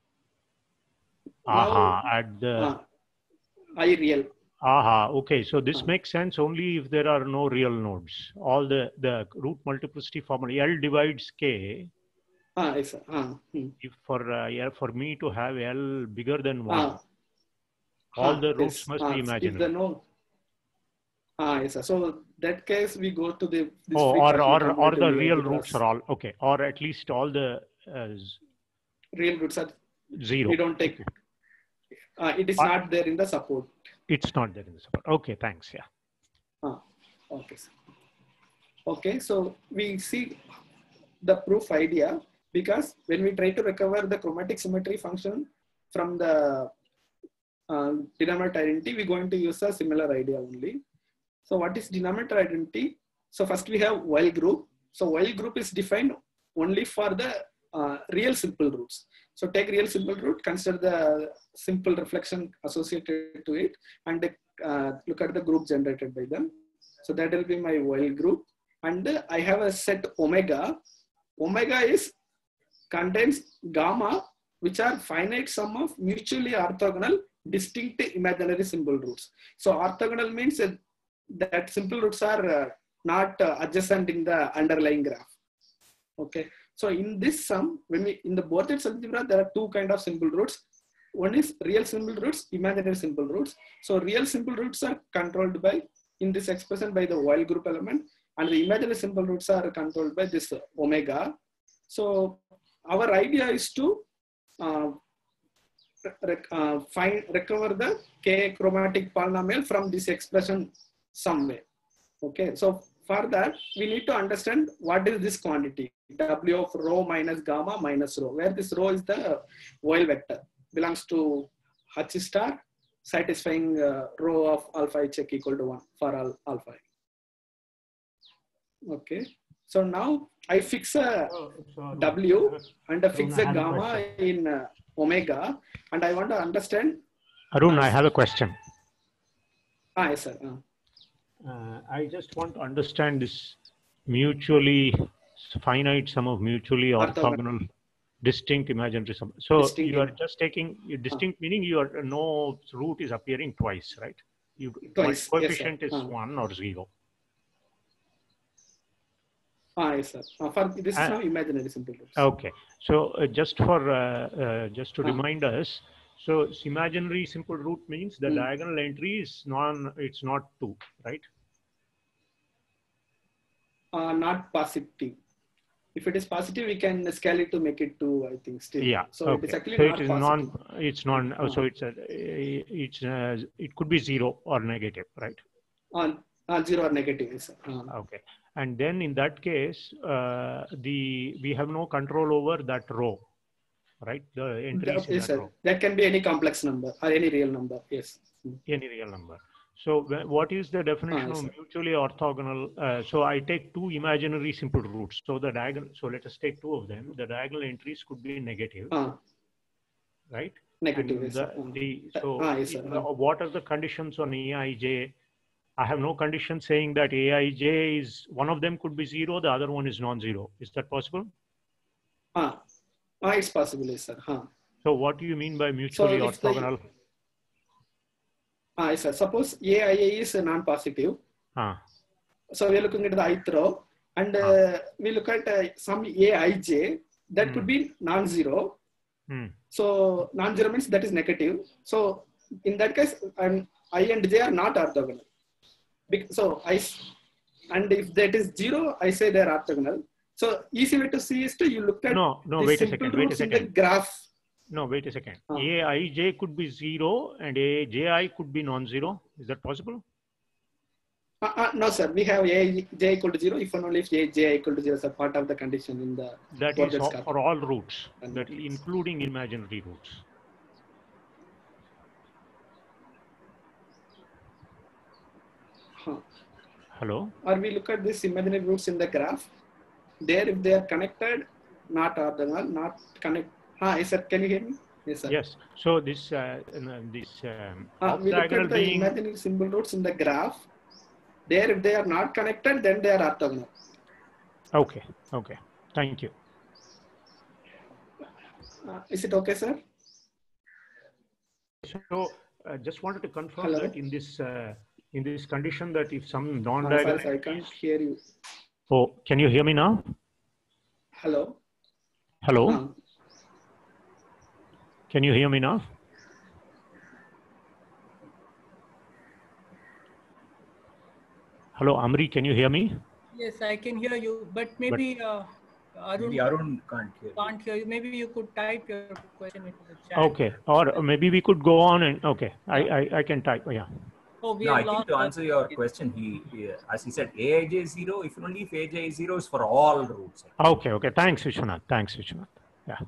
At the I real. Okay. So this makes sense only if there are no real nodes. All the root multiplicity formula, L divides k. Yes, sir. If for me to have L bigger than 1, all the roots must be imaginary. If the node. Yes, sir. So that case we go to the. Or the real roots are all okay, or at least all the real roots are 0. We don't take. It is not there in the support. It's not there in the support. Okay, thanks. Yeah. Okay, sir. Okay, so we see the proof idea, because when we try to recover the chromatic symmetry function from the denominator identity, we're going to use a similar idea only. So what is denominator identity? So first we have while group. So while group is defined only for the real simple roots. So take real simple root, consider the simple reflection associated to it, and look at the group generated by them. So that will be my while group. And I have a set omega. Omega contains gamma, which are finite sum of mutually orthogonal distinct imaginary simple roots. So orthogonal means that simple roots are not adjacent in the underlying graph. Okay. So in this sum, when we in the Borcherds algebra, there are two kind of simple roots. One is real simple roots, imaginary simple roots. So real simple roots are controlled by, in this expression, by the while group element, and the imaginary simple roots are controlled by this omega. So our idea is to recover the k chromatic polynomial from this expression some way. Okay, so for that we need to understand what is this quantity W of rho minus gamma minus rho, where this rho is the while vector, belongs to H star, satisfying rho of alpha I check equal to 1 for all alpha I. Okay, so now I fix a W and I fix a gamma in omega, and I want to understand. Arun, I have a question. Yes, sir. I just want to understand this mutually finite sum of mutually orthogonal distinct imaginary sum. So distinct, you are just taking distinct, meaning your no root is appearing twice, right? Twice. Coefficient is 1 or 0. Yes, sir. For this is now imaginary simple roots. Okay. So just to remind us, so imaginary simple root means the diagonal entry is it's not 2, right? Not positive. If it is positive, we can scale it to make it 2, I think, still. Yeah. So okay. it is actually so not it is positive. So it could be 0 or negative, right? 0 or negative, yes, sir. Okay. And then in that case, we have no control over that row, right? The entries in that row. That can be any complex number or any real number. Yes. Any real number. So what is the definition of mutually orthogonal? So I take 2 imaginary simple roots. So the diagonal. So let us take 2 of them. The diagonal entries could be negative, right? Negative. And Yes, so yes, sir. what are the conditions on Aij? I have no condition saying that Aij is, one of them could be 0, the other one is non-zero. Is that possible? It's possible, yes, sir. So what do you mean by mutually orthogonal? Yes, sir. Suppose Aii is non-positive. So we are looking at the ith row, and we look at some Aij that could be non-zero. So non-zero means that is negative. So in that case, I and j are not orthogonal. So and if that is 0, I say they are orthogonal. So easy way to see is to you look at wait a second. in the graph. No, wait a second. Aij could be 0 and Aji could be non-zero. Is that possible? No, sir. We have Aij equal to 0 if and only if Aj equal to 0 is a part of the condition in the. That is for all roots, that including imaginary roots. Hello? Or we look at these imaginary roots in the graph. There, if they are connected, not orthogonal, not connect. Yes, sir. Can you hear me? Yes, sir. Yes. So this we look at the imaginary symbol roots in the graph. There, if they are not connected, then they are orthogonal. Okay. Okay. Thank you. Is it okay, sir? So, just wanted to confirm that in this condition that if some non-diagonal, I can't hear you. Oh, can you hear me now? Hello. Hello. Can you hear me now? Hello, Amri, can you hear me? Yes, I can hear you, but maybe Arun can't hear you. Maybe you could type your question into the chat. Okay, or maybe we could go on and I can type. Yeah. Oh, I think to answer your question, he as he said, Aij is 0. If only if Aj is 0 is for all roots. Okay. Okay. Thanks, Vishwanath. Thanks, Vishwanath. Yeah.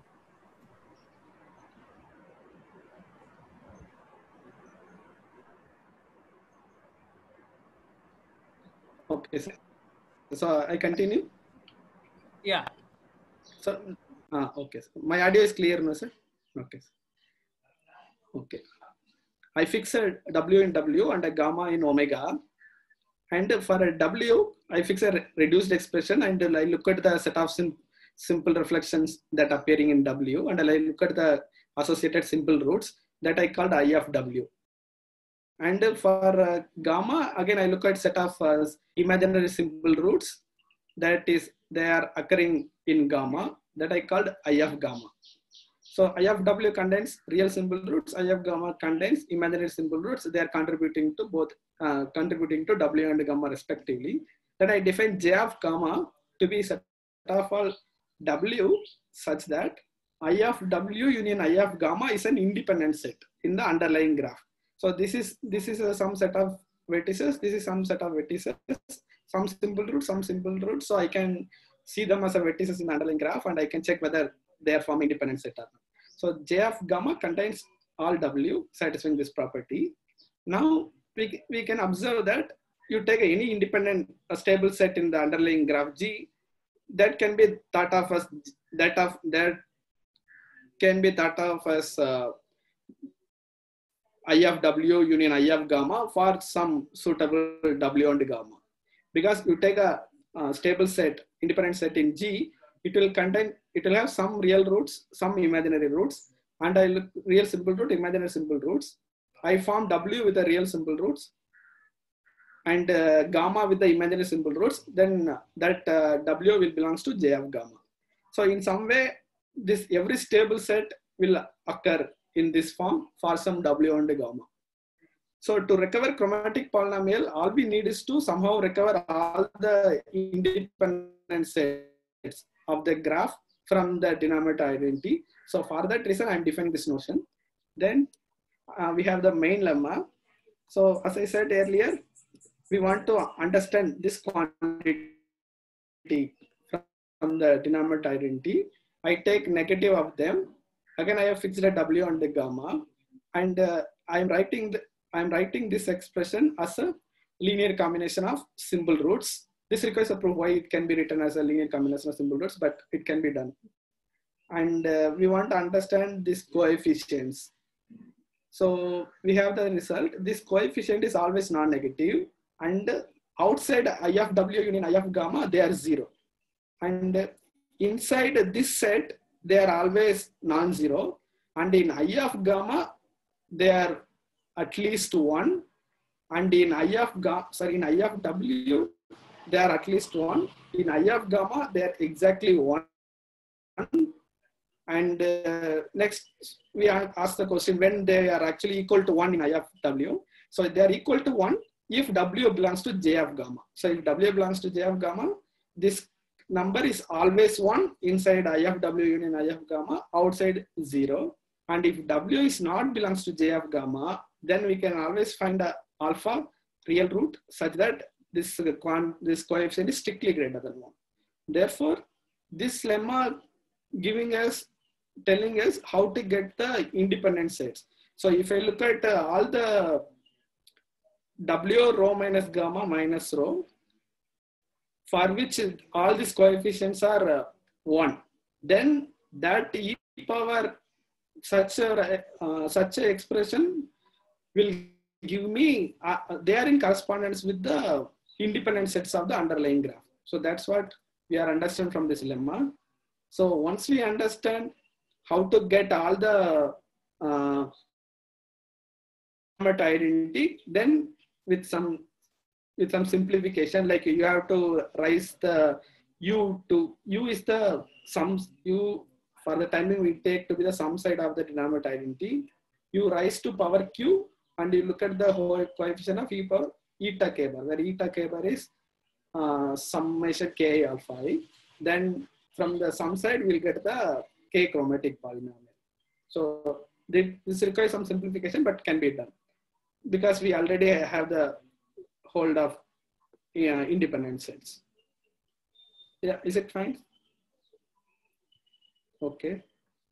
Okay, sir. So I continue. Yeah. So, okay. So my audio is clear, no, sir? Okay. Okay. I fix a W in W and a gamma in omega. And for a W, I fix a reduced expression and I look at the set of simple reflections that appearing in W. And I look at the associated simple roots that I called I of W. And for gamma, again, I look at set of imaginary simple roots that is, they are occurring in gamma that I called I of gamma. So I of W contains real simple roots, I of gamma contains imaginary simple roots. They are contributing to both, contributing to W and gamma respectively. Then I define J of gamma to be set of all W such that I of W union I of gamma is an independent set in the underlying graph. So this is some set of vertices. This is some set of vertices, some simple roots, some simple roots. So I can see them as a vertices in the underlying graph, and I can check whether they are forming independent set or not. So J of gamma contains all W satisfying this property. Now we can observe that you take any independent stable set in the underlying graph G, that can be thought of as I of W union I of gamma for some suitable W and gamma. Because you take a stable set, independent set in G, it will have some real roots, some imaginary roots, and I look real simple root, imaginary simple roots. I form W with the real simple roots and gamma with the imaginary simple roots. Then that W will belongs to J of gamma. So in some way, this every stable set will occur in this form for some W and gamma. So to recover chromatic polynomial, all we need is to somehow recover all the independent sets of the graph from the denominator identity. So for that reason, I'm defining this notion. Then we have the main lemma. So as I said earlier, we want to understand this quantity from the denominator identity. I take negative of them. Again, I have fixed a W and the gamma, and I'm writing this expression as a linear combination of simple roots. This requires a proof why it can be written as a linear combination of simple roots, but it can be done. And we want to understand these coefficients. So we have the result. This coefficient is always non-negative, and outside I of W union I of gamma, they are 0. And inside this set, they are always non-zero. And in I of gamma, they are at least 1. And in I of W, they are at least 1. In I of gamma, they are exactly 1. And next, we ask the question when they are actually equal to 1 in I of W. So they are equal to 1 if W belongs to J of gamma. So if W belongs to J of gamma, this number is always 1 inside I of W union I of gamma, outside 0. And if W is not belongs to J of gamma, then we can always find a alpha real root such that this coefficient is strictly greater than 1. Therefore, this lemma telling us how to get the independent sets. So if I look at all the W rho minus gamma minus rho, for which all these coefficients are 1, then that e power such a expression will give me, they are in correspondence with the independent sets of the underlying graph. So that's what we are understanding from this lemma. So once we understand how to get all the identity, then with some simplification, like you have to raise the u to u is the sum, u for the timing we take to be the sum side of the denominator identity. You rise to power q and you look at the whole coefficient of e power eta k bar, where eta k bar is summation k alpha I. Then from the sum side we'll get the k chromatic polynomial. So this requires some simplification, but can be done because we already have the hold of independent sets. Yeah, is it fine? Okay.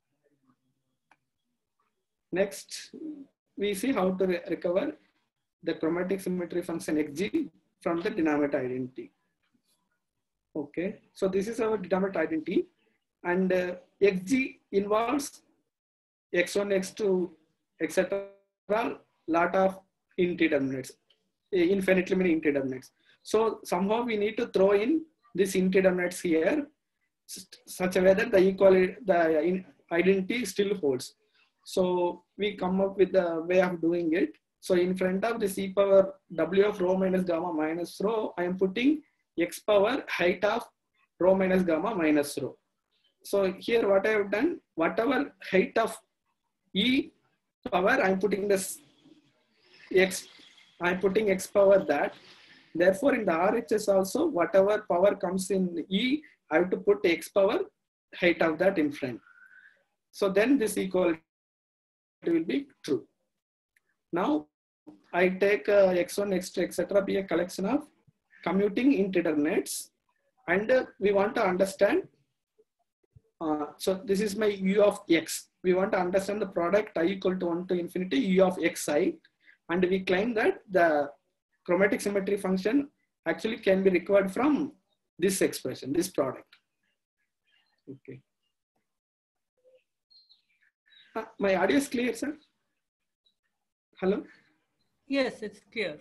Next, we see how to recover the chromatic symmetry function xg from the denominator identity. Okay, so this is our denominator identity, and xg involves x1, x2, etc. lot of indeterminates, infinitely many indeterminates. So somehow we need to throw in these indeterminates here, such a way that the identity still holds. So we come up with a way of doing it. So in front of this e power w of rho minus gamma minus rho, I am putting x power height of rho minus gamma minus rho. So here what I have done, whatever height of e power, I am putting this x, I am putting x power that. Therefore, in the RHS also, whatever power comes in e, I have to put x power height of that in front. So then this equality will be true. Now I take x1, x2, etc. be a collection of commuting indeterminates, and we want to understand. So this is my u of x. We want to understand the product I equal to 1 to infinity u of xi, and we claim that the chromatic symmetry function actually can be recovered from this expression, this product. Okay. My audio is clear, sir? Hello? Yes, it's clear.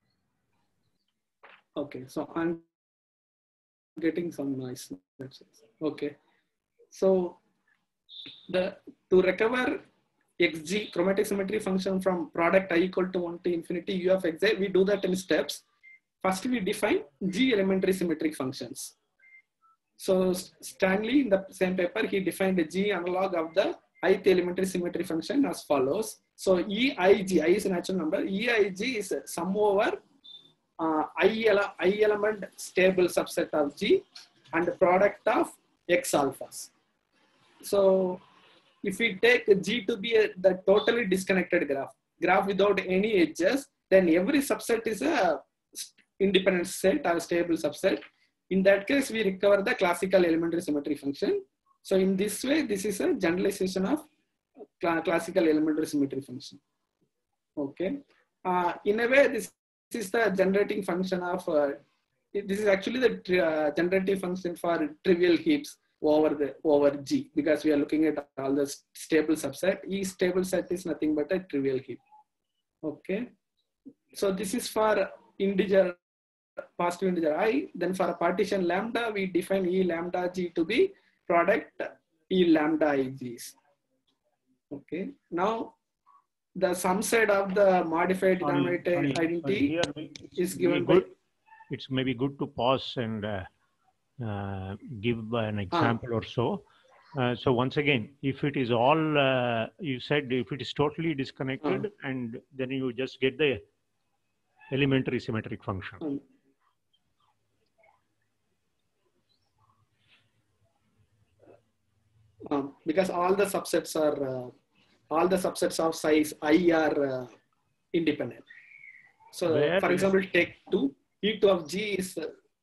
Okay, so I'm getting some noise. That's it. Okay. So to recover xg chromatic symmetry function from product I equal to 1 to infinity u of xi, we do that in steps. First, we define g elementary symmetric functions. So Stanley, in the same paper, he defined the g analog of the ith elementary symmetry function as follows. So eig, I is a natural number, eig is sum over I element stable subset of g and the product of x alphas. So if we take g to be the totally disconnected graph without any edges, then every subset is a independent set or stable subset. In that case, we recover the classical elementary symmetry function. So in this way, this is a generalization of classical elementary symmetry function. Okay. In a way, this is the generating function of, this is actually the generative function for trivial heaps. over G, because we are looking at all the stable subset. E stable set is nothing but a trivial heap. Okay. So this is for integer, positive integer I. Then for a partition lambda, we define E lambda G to be product E lambda I G's. Okay. Now the sum set of the modified denominator identity is given by. It's maybe good to pause and give an example or so. So once again, if it is all, you said if it is totally disconnected, and then you just get the elementary symmetric function. Because all the subsets of size I are independent. So for example, take 2, E2 of G is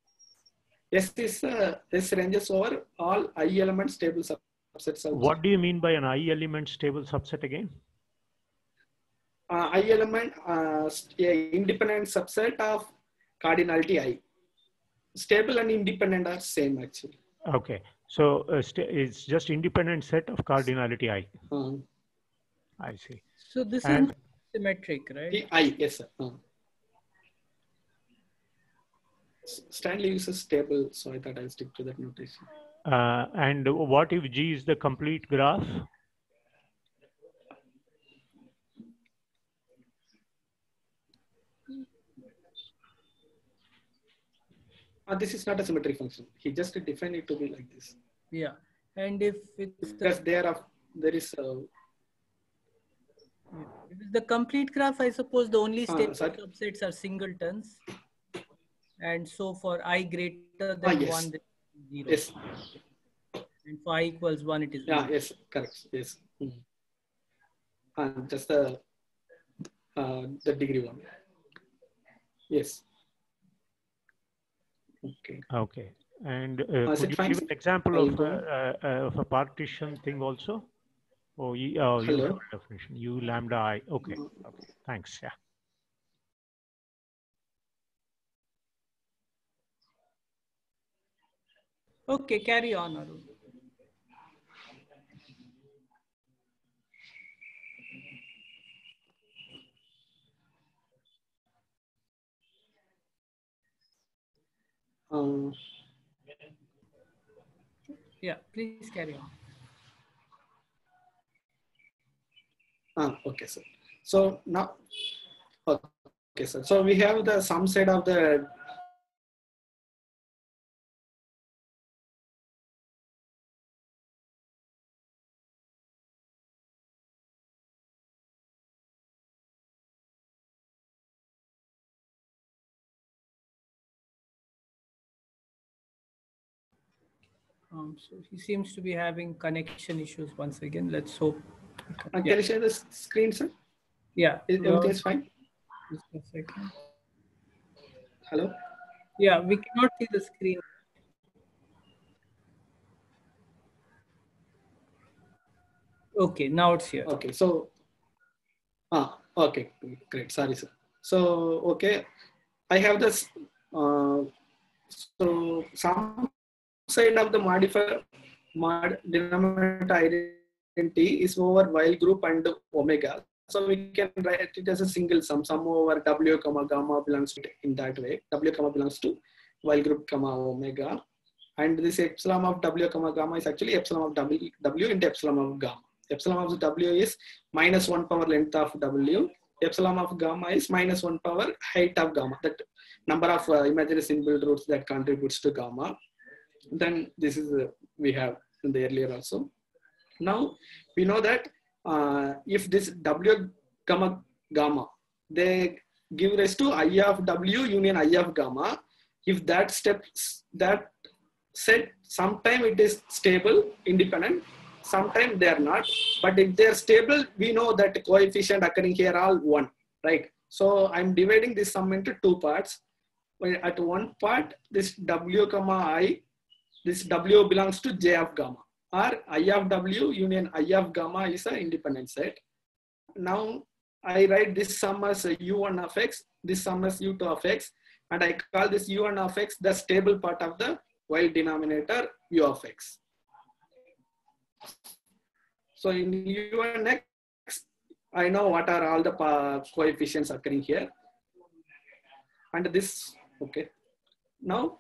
S ranges over all I element stable subsets of G. What do you mean by an I element stable subset again? I element independent subset of cardinality I. Stable and independent are same actually. Okay, so it's just independent set of cardinality I. I see. So this is symmetric, right? The I, yes sir. Stanley uses stable, so I thought I'll stick to that notation. And what if G is the complete graph? This is not a symmetric function. He just defined it to be like this. Yeah, and if it's because there is the complete graph, I suppose the only stable subsets are singletons, and so for I greater than 1, 0. Yes. And for I equals 1, it is 1. Yeah. Yes. Correct. Yes. And just the degree 1. Yes. Okay. Okay. And could you give an example of a partition thing also? Oh, Hello. Definition. U lambda I. Okay. Okay. Thanks. Yeah. Okay. Carry on, Arun. Yeah, please carry on. Okay, sir. So now, okay, sir. So we have the sum set of the so he seems to be having connection issues once again. Let's hope. Can you share the screen, sir? Yeah. Everything is fine? Just a second. Hello? Yeah, we cannot see the screen. Okay, now it's here. Okay, so, okay, great. Sorry, sir. So, okay, I have this, so some side of the modifier denominator identity is over while group and omega. So we can write it as a single sum over W comma gamma belongs to in that way. W comma belongs to while group comma omega. And this epsilon of W comma gamma is actually epsilon of W into epsilon of gamma. Epsilon of W is minus 1 power length of W. Epsilon of gamma is minus 1 power height of gamma. That number of imaginary simple roots that contributes to gamma. Then this is we have in the earlier also. Now we know that if this W comma gamma, they give rise to I of W union I of gamma. If that set, sometime it is stable, independent, sometime they are not. But if they are stable, we know that the coefficient occurring here are 1, right? So I'm dividing this sum into 2 parts. At one part, this W comma I, this W belongs to J of gamma, or I of W union I of gamma is an independent set. Now I write this sum as U1 of X, this sum as U2 of X, and I call this U1 of X the stable part of the while denominator U of X. So in U1x, I know what are all the coefficients occurring here. And this, okay. Now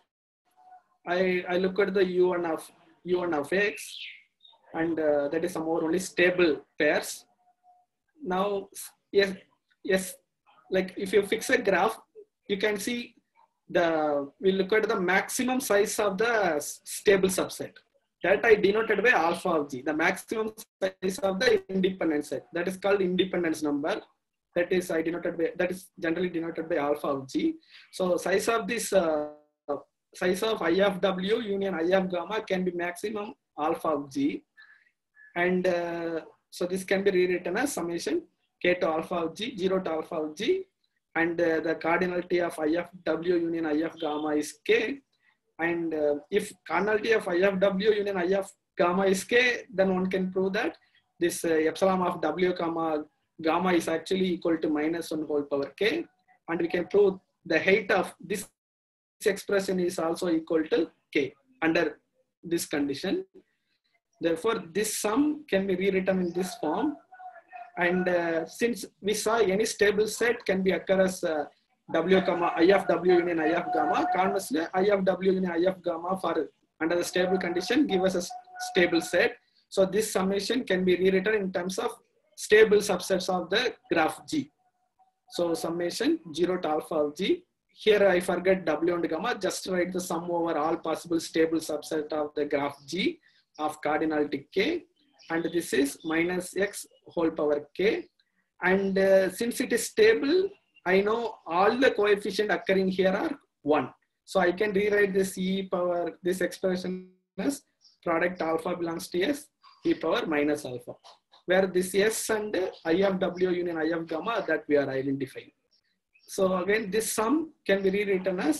I look at the U1 of x, and that is somehow only stable pairs. Now, yes, like if you fix a graph, you can see we look at the maximum size of the stable subset. That I denoted by alpha of g, the maximum size of the independent set. That is called independence number. That is generally denoted by alpha of g. So size of this size of I of w union I of gamma can be maximum alpha of g, and so this can be rewritten as summation k to alpha of g, 0 to alpha of g, and the cardinality of I of w union I of gamma is k. And if cardinality of I of w union I of gamma is k, then one can prove that this epsilon of w comma gamma is actually equal to -1 whole power k. And we can prove the height of this expression is also equal to k under this condition. Therefore, this sum can be rewritten in this form. And since we saw any stable set can be occur as w comma I of w union I of gamma, conversely I of w union I of gamma for under the stable condition give us a stable set. So this summation can be rewritten in terms of stable subsets of the graph G. So summation 0 to alpha of G. Here I forget w and gamma, just write the sum over all possible stable subset of the graph G of cardinality k, and this is -x whole power k. And since it is stable, I know all the coefficients occurring here are 1. So I can rewrite this this expression as product alpha belongs to S e power minus alpha, where this S and I of w union I of gamma that we are identifying. So again, this sum can be rewritten as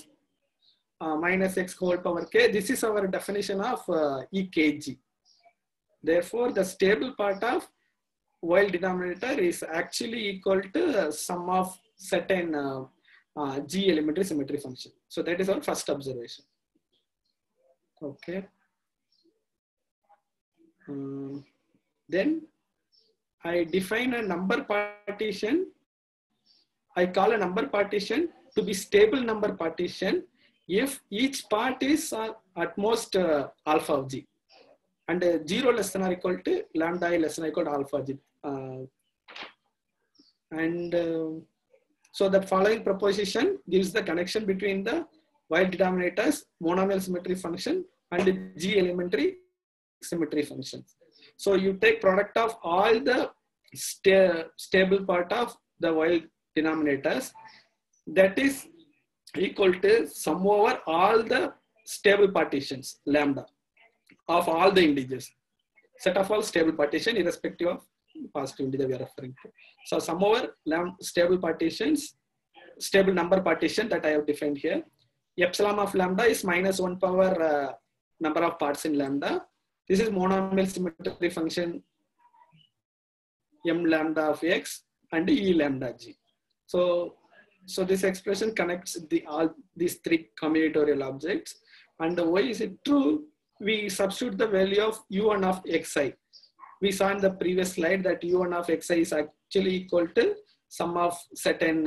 -x whole power k. This is our definition of EKG. Therefore, the stable part of Weyl denominator is actually equal to sum of certain G elementary symmetry function. So that is our first observation. Okay. Then I define a number partition. I call a number partition to be stable number partition if each part is at most alpha of G, and 0 less than or equal to lambda I less than or equal to alpha G. So the following proposition gives the connection between the Weyl denominators, monomial symmetry function, and G elementary symmetry functions. So you take product of all the stable part of the Weyl denominators, that is equal to sum over all the stable partitions lambda of all the integers, set of all stable partition irrespective of positive integer we are referring to. So sum over stable partitions, stable number partition that I have defined here. Epsilon of lambda is -1 power number of parts in lambda. This is monomial symmetry function m lambda of x and e lambda g. So this expression connects all these three combinatorial objects. And why is it true? We substitute the value of u1 of xi. We saw in the previous slide that u1 of xi is actually equal to sum of certain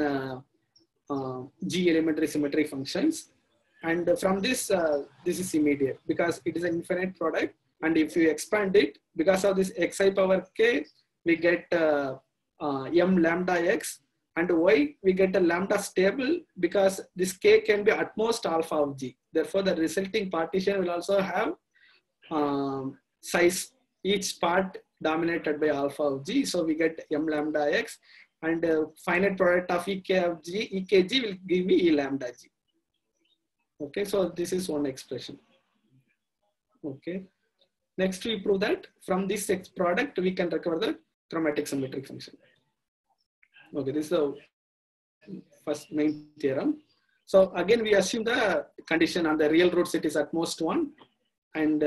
G elementary symmetry functions. And from this, this is immediate because it is an infinite product. And if you expand it, because of this xi power k, we get m lambda x. And why we get a lambda stable? Because this k can be at most alpha of G. Therefore, the resulting partition will also have size, each part dominated by alpha of G. So we get m lambda x, and finite product of ek of G, ekg will give me e lambda G. Okay, so this is one expression. Okay. Next, we prove that from this product, we can recover the chromatic symmetric function. Okay, this is the first main theorem. So again, we assume the condition on the real roots, it is at most 1. And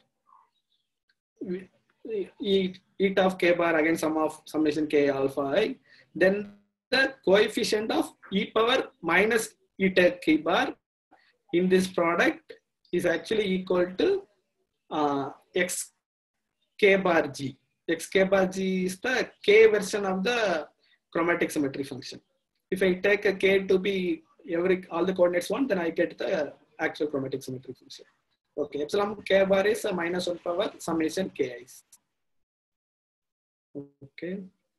eta of k bar, again, sum of summation k alpha I. Then the coefficient of e power minus eta k bar in this product is actually equal to x k bar g. Xk bar g is the k version of the chromatic symmetry function. If I take a k to be all the coordinates 1, then I get the actual chromatic symmetry function. Okay, epsilon k bar is a minus 1 power summation ki's. Okay.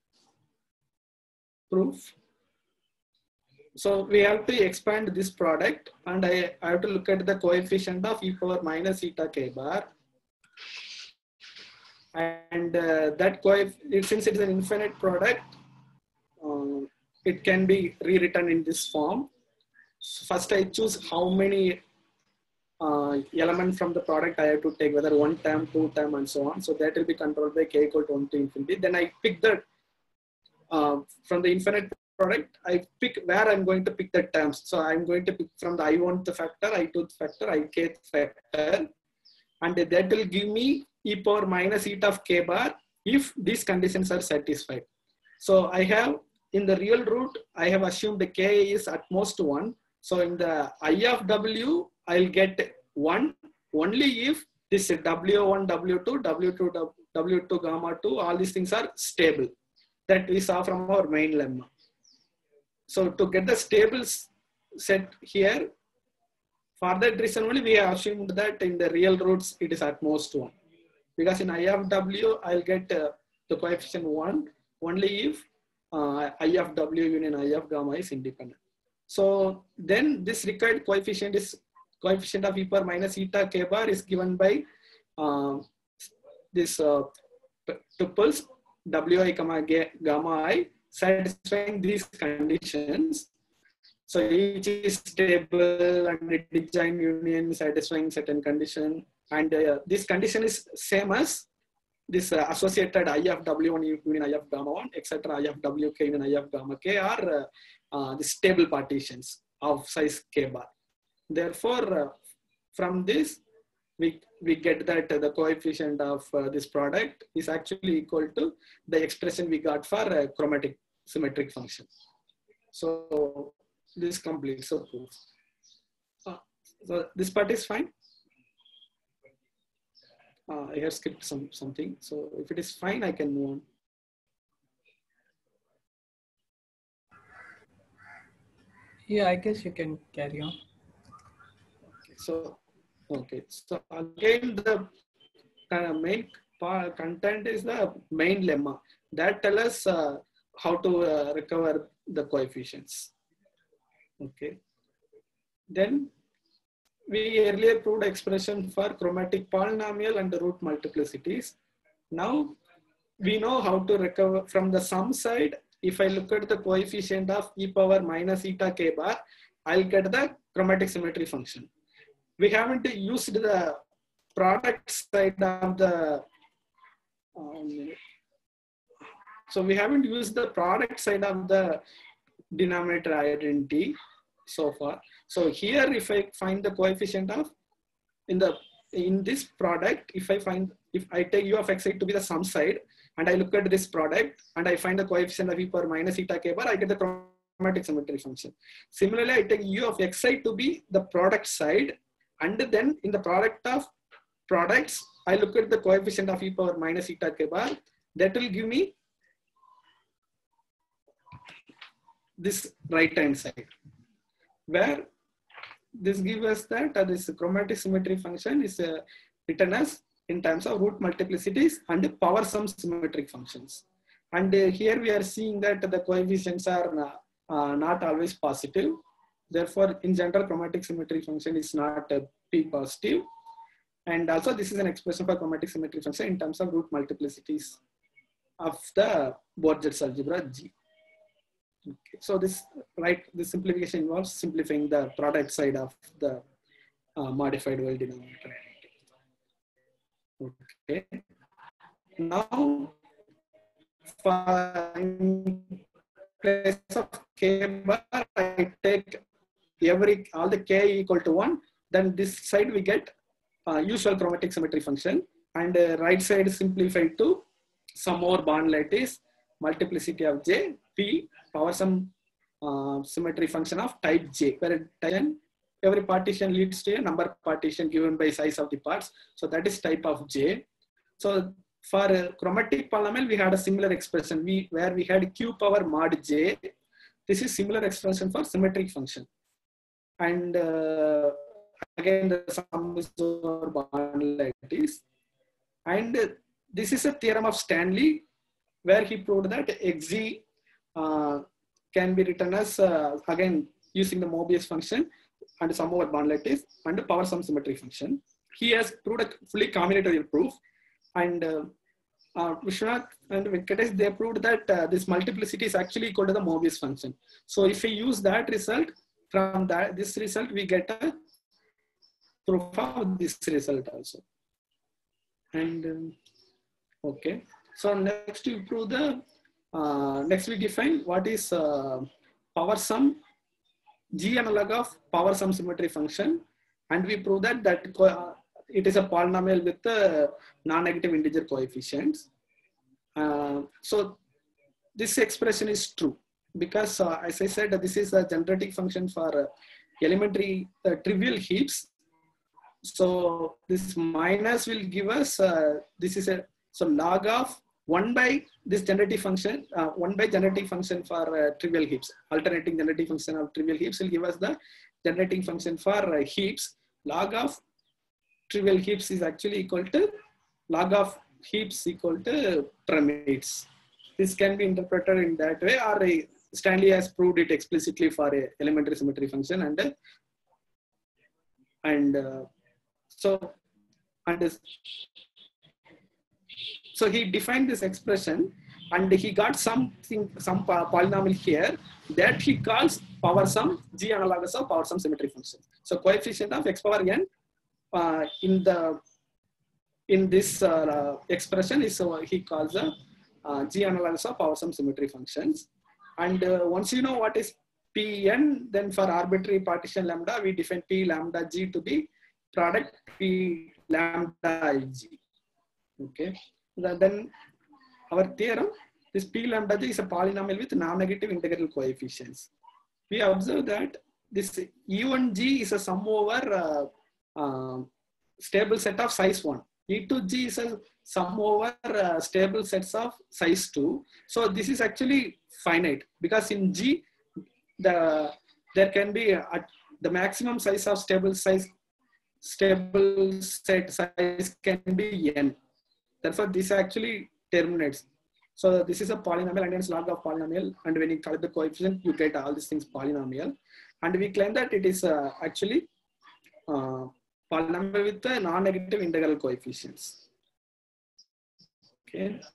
Proof. So we have to expand this product, and I have to look at the coefficient of e power minus eta k bar. And that since it is an infinite product, it can be rewritten in this form. So first I choose how many elements from the product I have to take, whether 1 term, 2 term, and so on. So that will be controlled by k equal to 1 to infinity. Then I pick the from the infinite product, I pick where I'm going to pick the terms. So I'm going to pick from the I1th factor, I2th factor, ikth factor, and that will give me e power minus eta of k bar if these conditions are satisfied. So I have in the real root, I have assumed the k is at most 1. So in the I of w, I'll get 1 only if this W1, W2, W2, W2, gamma 2, all these things are stable. That we saw from our main lemma. So to get the stable set here, for that reason only we have assumed that in the real roots it is at most 1. Because in I of w, I'll get the coefficient 1 only if I of w union I of gamma is independent. So then this required coefficient is coefficient of e power minus eta k bar is given by this tuples wi comma gamma I satisfying these conditions. So each is stable and the disjoint union satisfying certain condition, and this condition is same as this associated I of w1 union I of gamma 1, etc. I of wk union I of gamma k are the stable partitions of size k bar. Therefore, from this we get that the coefficient of this product is actually equal to the expression we got for a chromatic symmetric function. So this completes the proof. So this part is fine. I have skipped something. So if it is fine, I can move on. Yeah, I guess you can carry on. Okay, so again the main content is the main lemma that tells us how to recover the coefficients. Okay, then we earlier proved expression for chromatic polynomial and the root multiplicities. Now we know how to recover from the sum side. If I look at the coefficient of e power minus eta k bar, I'll get the chromatic symmetry function. We haven't used the product side of the so we haven't used the product side of the denominator identity so far. So here, if I find the coefficient of in this product, if I take u of xi to be the sum side, and I look at this product and I find the coefficient of e power minus eta k bar, I get the chromatic symmetry function. Similarly, I take u of xi to be the product side, and then in the product of products, I look at the coefficient of e power minus eta k bar. That will give me this right hand side, where this gives us that this chromatic symmetry function is written as in terms of root multiplicities and power sum symmetric functions. And here we are seeing that the coefficients are not always positive. Therefore, in general, chromatic symmetry function is not p positive. And also, this is an expression for chromatic symmetry function in terms of root multiplicities of the Borget's algebra G. Okay. So this simplification involves simplifying the product side of the modified world denominator. Okay. Now, in place of k bar, I take all the k equal to 1. Then this side we get usual chromatic symmetry function, and right side is simplified to some more bond lattice multiplicity of j p power sum symmetry function of type j, where every partition leads to a number partition given by size of the parts. So that is type of j. So for chromatic polynomial, we had a similar expression where we had q power mod j. This is similar expression for symmetric function. And again, the sum is over bond lattice. And this is a theorem of Stanley, where he proved that xg can be written as, again, using the Mobius function and sum over bond lattice and the power sum symmetry function. He has proved a fully combinatorial proof. And Vishwanath and Venkatesh, they proved that this multiplicity is actually equal to the Mobius function. So if we use that result, from this result, we get a proof of this result also. And okay, so next we prove the, next we define what is power sum G analog of power sum symmetry function. And we prove that it is a polynomial with non-negative integer coefficients. So this expression is true because, as I said, this is a generating function for elementary trivial heaps. So this minus will give us, this is a, so log of 1 by this generative function, 1 by generating function for trivial heaps. Alternating generating function of trivial heaps will give us the generating function for heaps. Log of trivial heaps is actually equal to log of heaps equal to pyramids. This can be interpreted in that way, or Stanley has proved it explicitly for a elementary symmetry function. So he defined this expression, and he got some polynomial here that he calls power sum G analogous of power sum symmetry function. So coefficient of x power n in this expression is he calls a G analogous of power sum symmetry functions. And once you know what is Pn, then for arbitrary partition lambda, we define P lambda G to be product P lambda G. Okay. Then our theorem, this P lambda G is a polynomial with non-negative integral coefficients. We observe that this E1G is a sum over stable set of size 1. E2G is a sum over stable sets of size 2. So this is actually finite because in G, there can be the maximum size of stable set size can be n. Therefore, this actually terminates. So this is a polynomial and it's log of polynomial. And when you calculate the coefficient, you get all these things polynomial. And we claim that it is actually polynomial with the non-negative integral coefficients. Okay.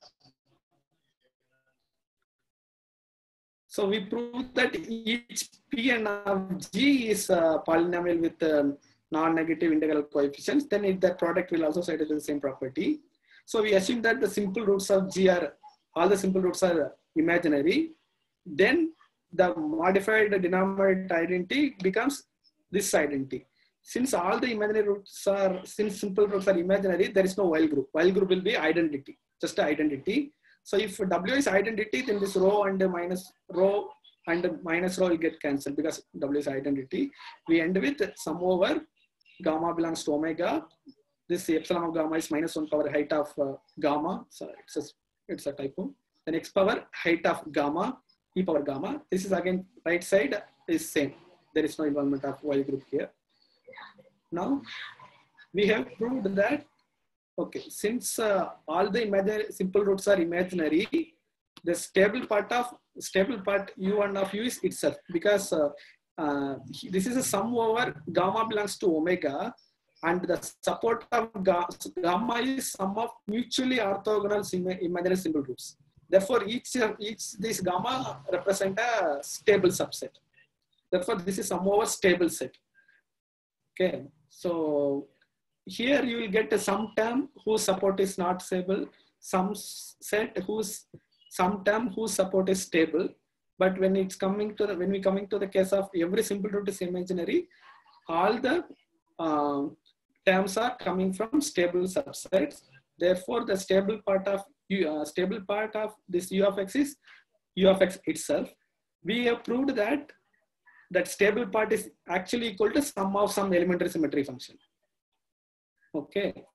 So we prove that each Pn of G is a polynomial with non-negative integral coefficients. Then that product will also satisfy the same property. So we assume that the simple roots of G are, all the simple roots are imaginary. Then the modified denominator identity becomes this identity. Since all the imaginary roots are, since simple roots are imaginary, there is no while group. While group will be identity, just an identity. So if W is identity, then this row and minus row will get cancelled because W is identity. We end with sum over gamma belongs to omega. This epsilon of gamma is minus 1 power height of gamma. So it's a typo. Then x power height of gamma, e power gamma. This is again right side is same. There is no involvement of while group here. Now we have proved that, okay, since all the imaginary simple roots are imaginary, the stable part u1 of u is itself, because this is a sum over gamma belongs to omega, and the support of gamma is sum of mutually orthogonal imaginary simple roots. Therefore, each this gamma represent a stable subset. Therefore, this is sum over stable set. Okay, so here you will get some term whose support is not stable, some set whose some term whose support is stable. But when it's coming to the case of every simple root is imaginary, all the terms are coming from stable subsets. Therefore, the stable part of this u of x is u of x itself. We have proved that stable part is actually equal to sum of some elementary symmetry function. Okay,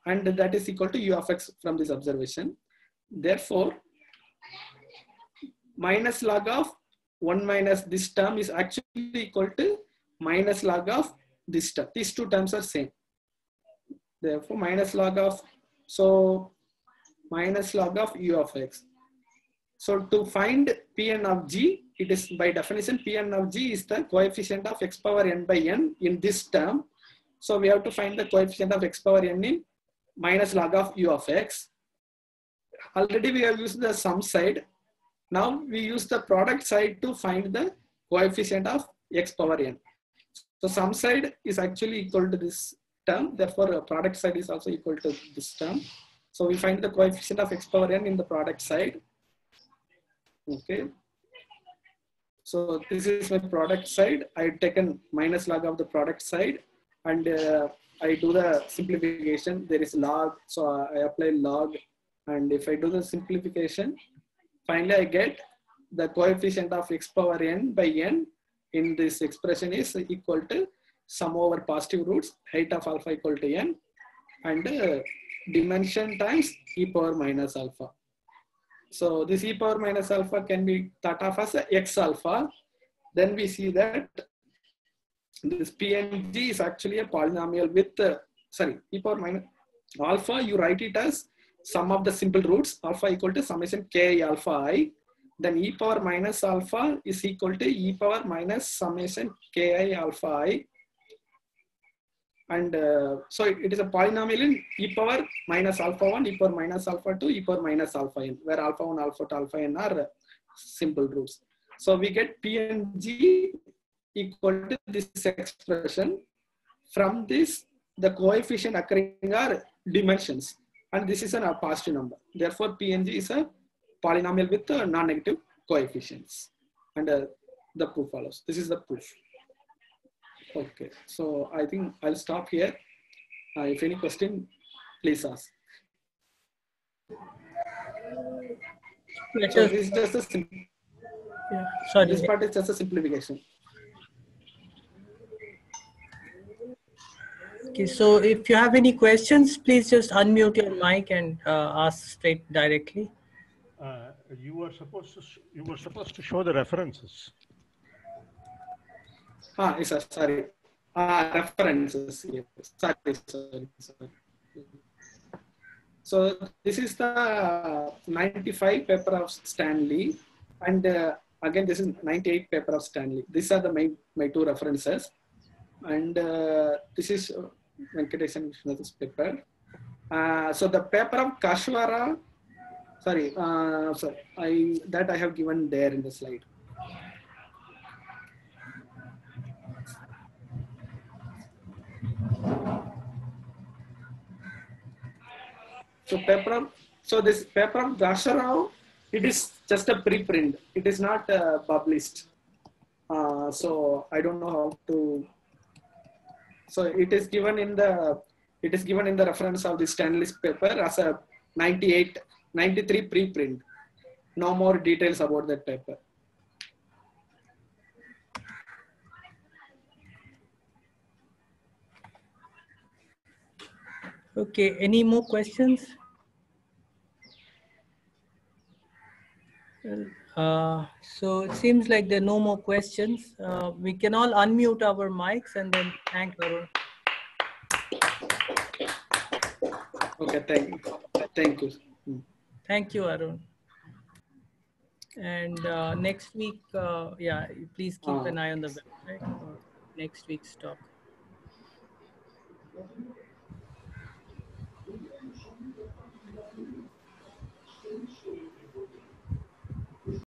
and that is equal to u of x from this observation. Therefore, minus log of 1 minus this term is actually equal to minus log of this term. These two terms are same. Therefore, minus log of, so minus log of u of x. So to find Pn of g, it is by definition Pn of g is the coefficient of x power n by n in this term. So we have to find the coefficient of x power n in minus log of u of x. Already we have used the sum side. Now we use the product side to find the coefficient of x power n. So sum side is actually equal to this term. Therefore, product side is also equal to this term. So we find the coefficient of x power n in the product side. Okay. So this is my product side. I've taken minus log of the product side, and I do the simplification. There is log, so I apply log, and if I do the simplification, finally I get the coefficient of x power n by n in this expression is equal to sum over positive roots, height of alpha equal to n, and dimension times e power minus alpha. So this e power minus alpha can be thought of as x alpha. Then we see that this Png is actually a polynomial with, e power minus alpha, you write it as sum of the simple roots, alpha equal to summation k alpha I. Then e power minus alpha is equal to e power minus summation ki alpha I. And so it is a polynomial in e power minus alpha 1, e power minus alpha 2, e power minus alpha n, where alpha 1, alpha 2, alpha n are simple roots. So we get Png equal to this expression. From this, the coefficient occurring are dimensions, and this is a positive number. Therefore, Png is a polynomial with non-negative coefficients. And the proof follows. This is the proof. Okay, so I think I'll stop here. If any question, please ask. So this is just a this part is just a simplification. Okay, so if you have any questions, please just unmute your mic and ask straight directly. You were supposed to show the references. Yes, sir, sorry. References. Yes. Sorry. So this is the 95 paper of Stanley, and again this is 98 paper of Stanley. These are my two references, and this is Venkatesan Vishwanath's paper. So the paper of Kashwara, that I have given there in the slide. So this paper of Dasharao, it is just a preprint. It is not published. So I don't know how to. So it is given in the reference of the Stanley's paper as a 93 preprint. No more details about that paper. Okay, any more questions? So it seems like there are no more questions. We can all unmute our mics and then thank Arun. Okay, thank you. Thank you, Arun. And next week, please keep an eye on the website for next week's talk.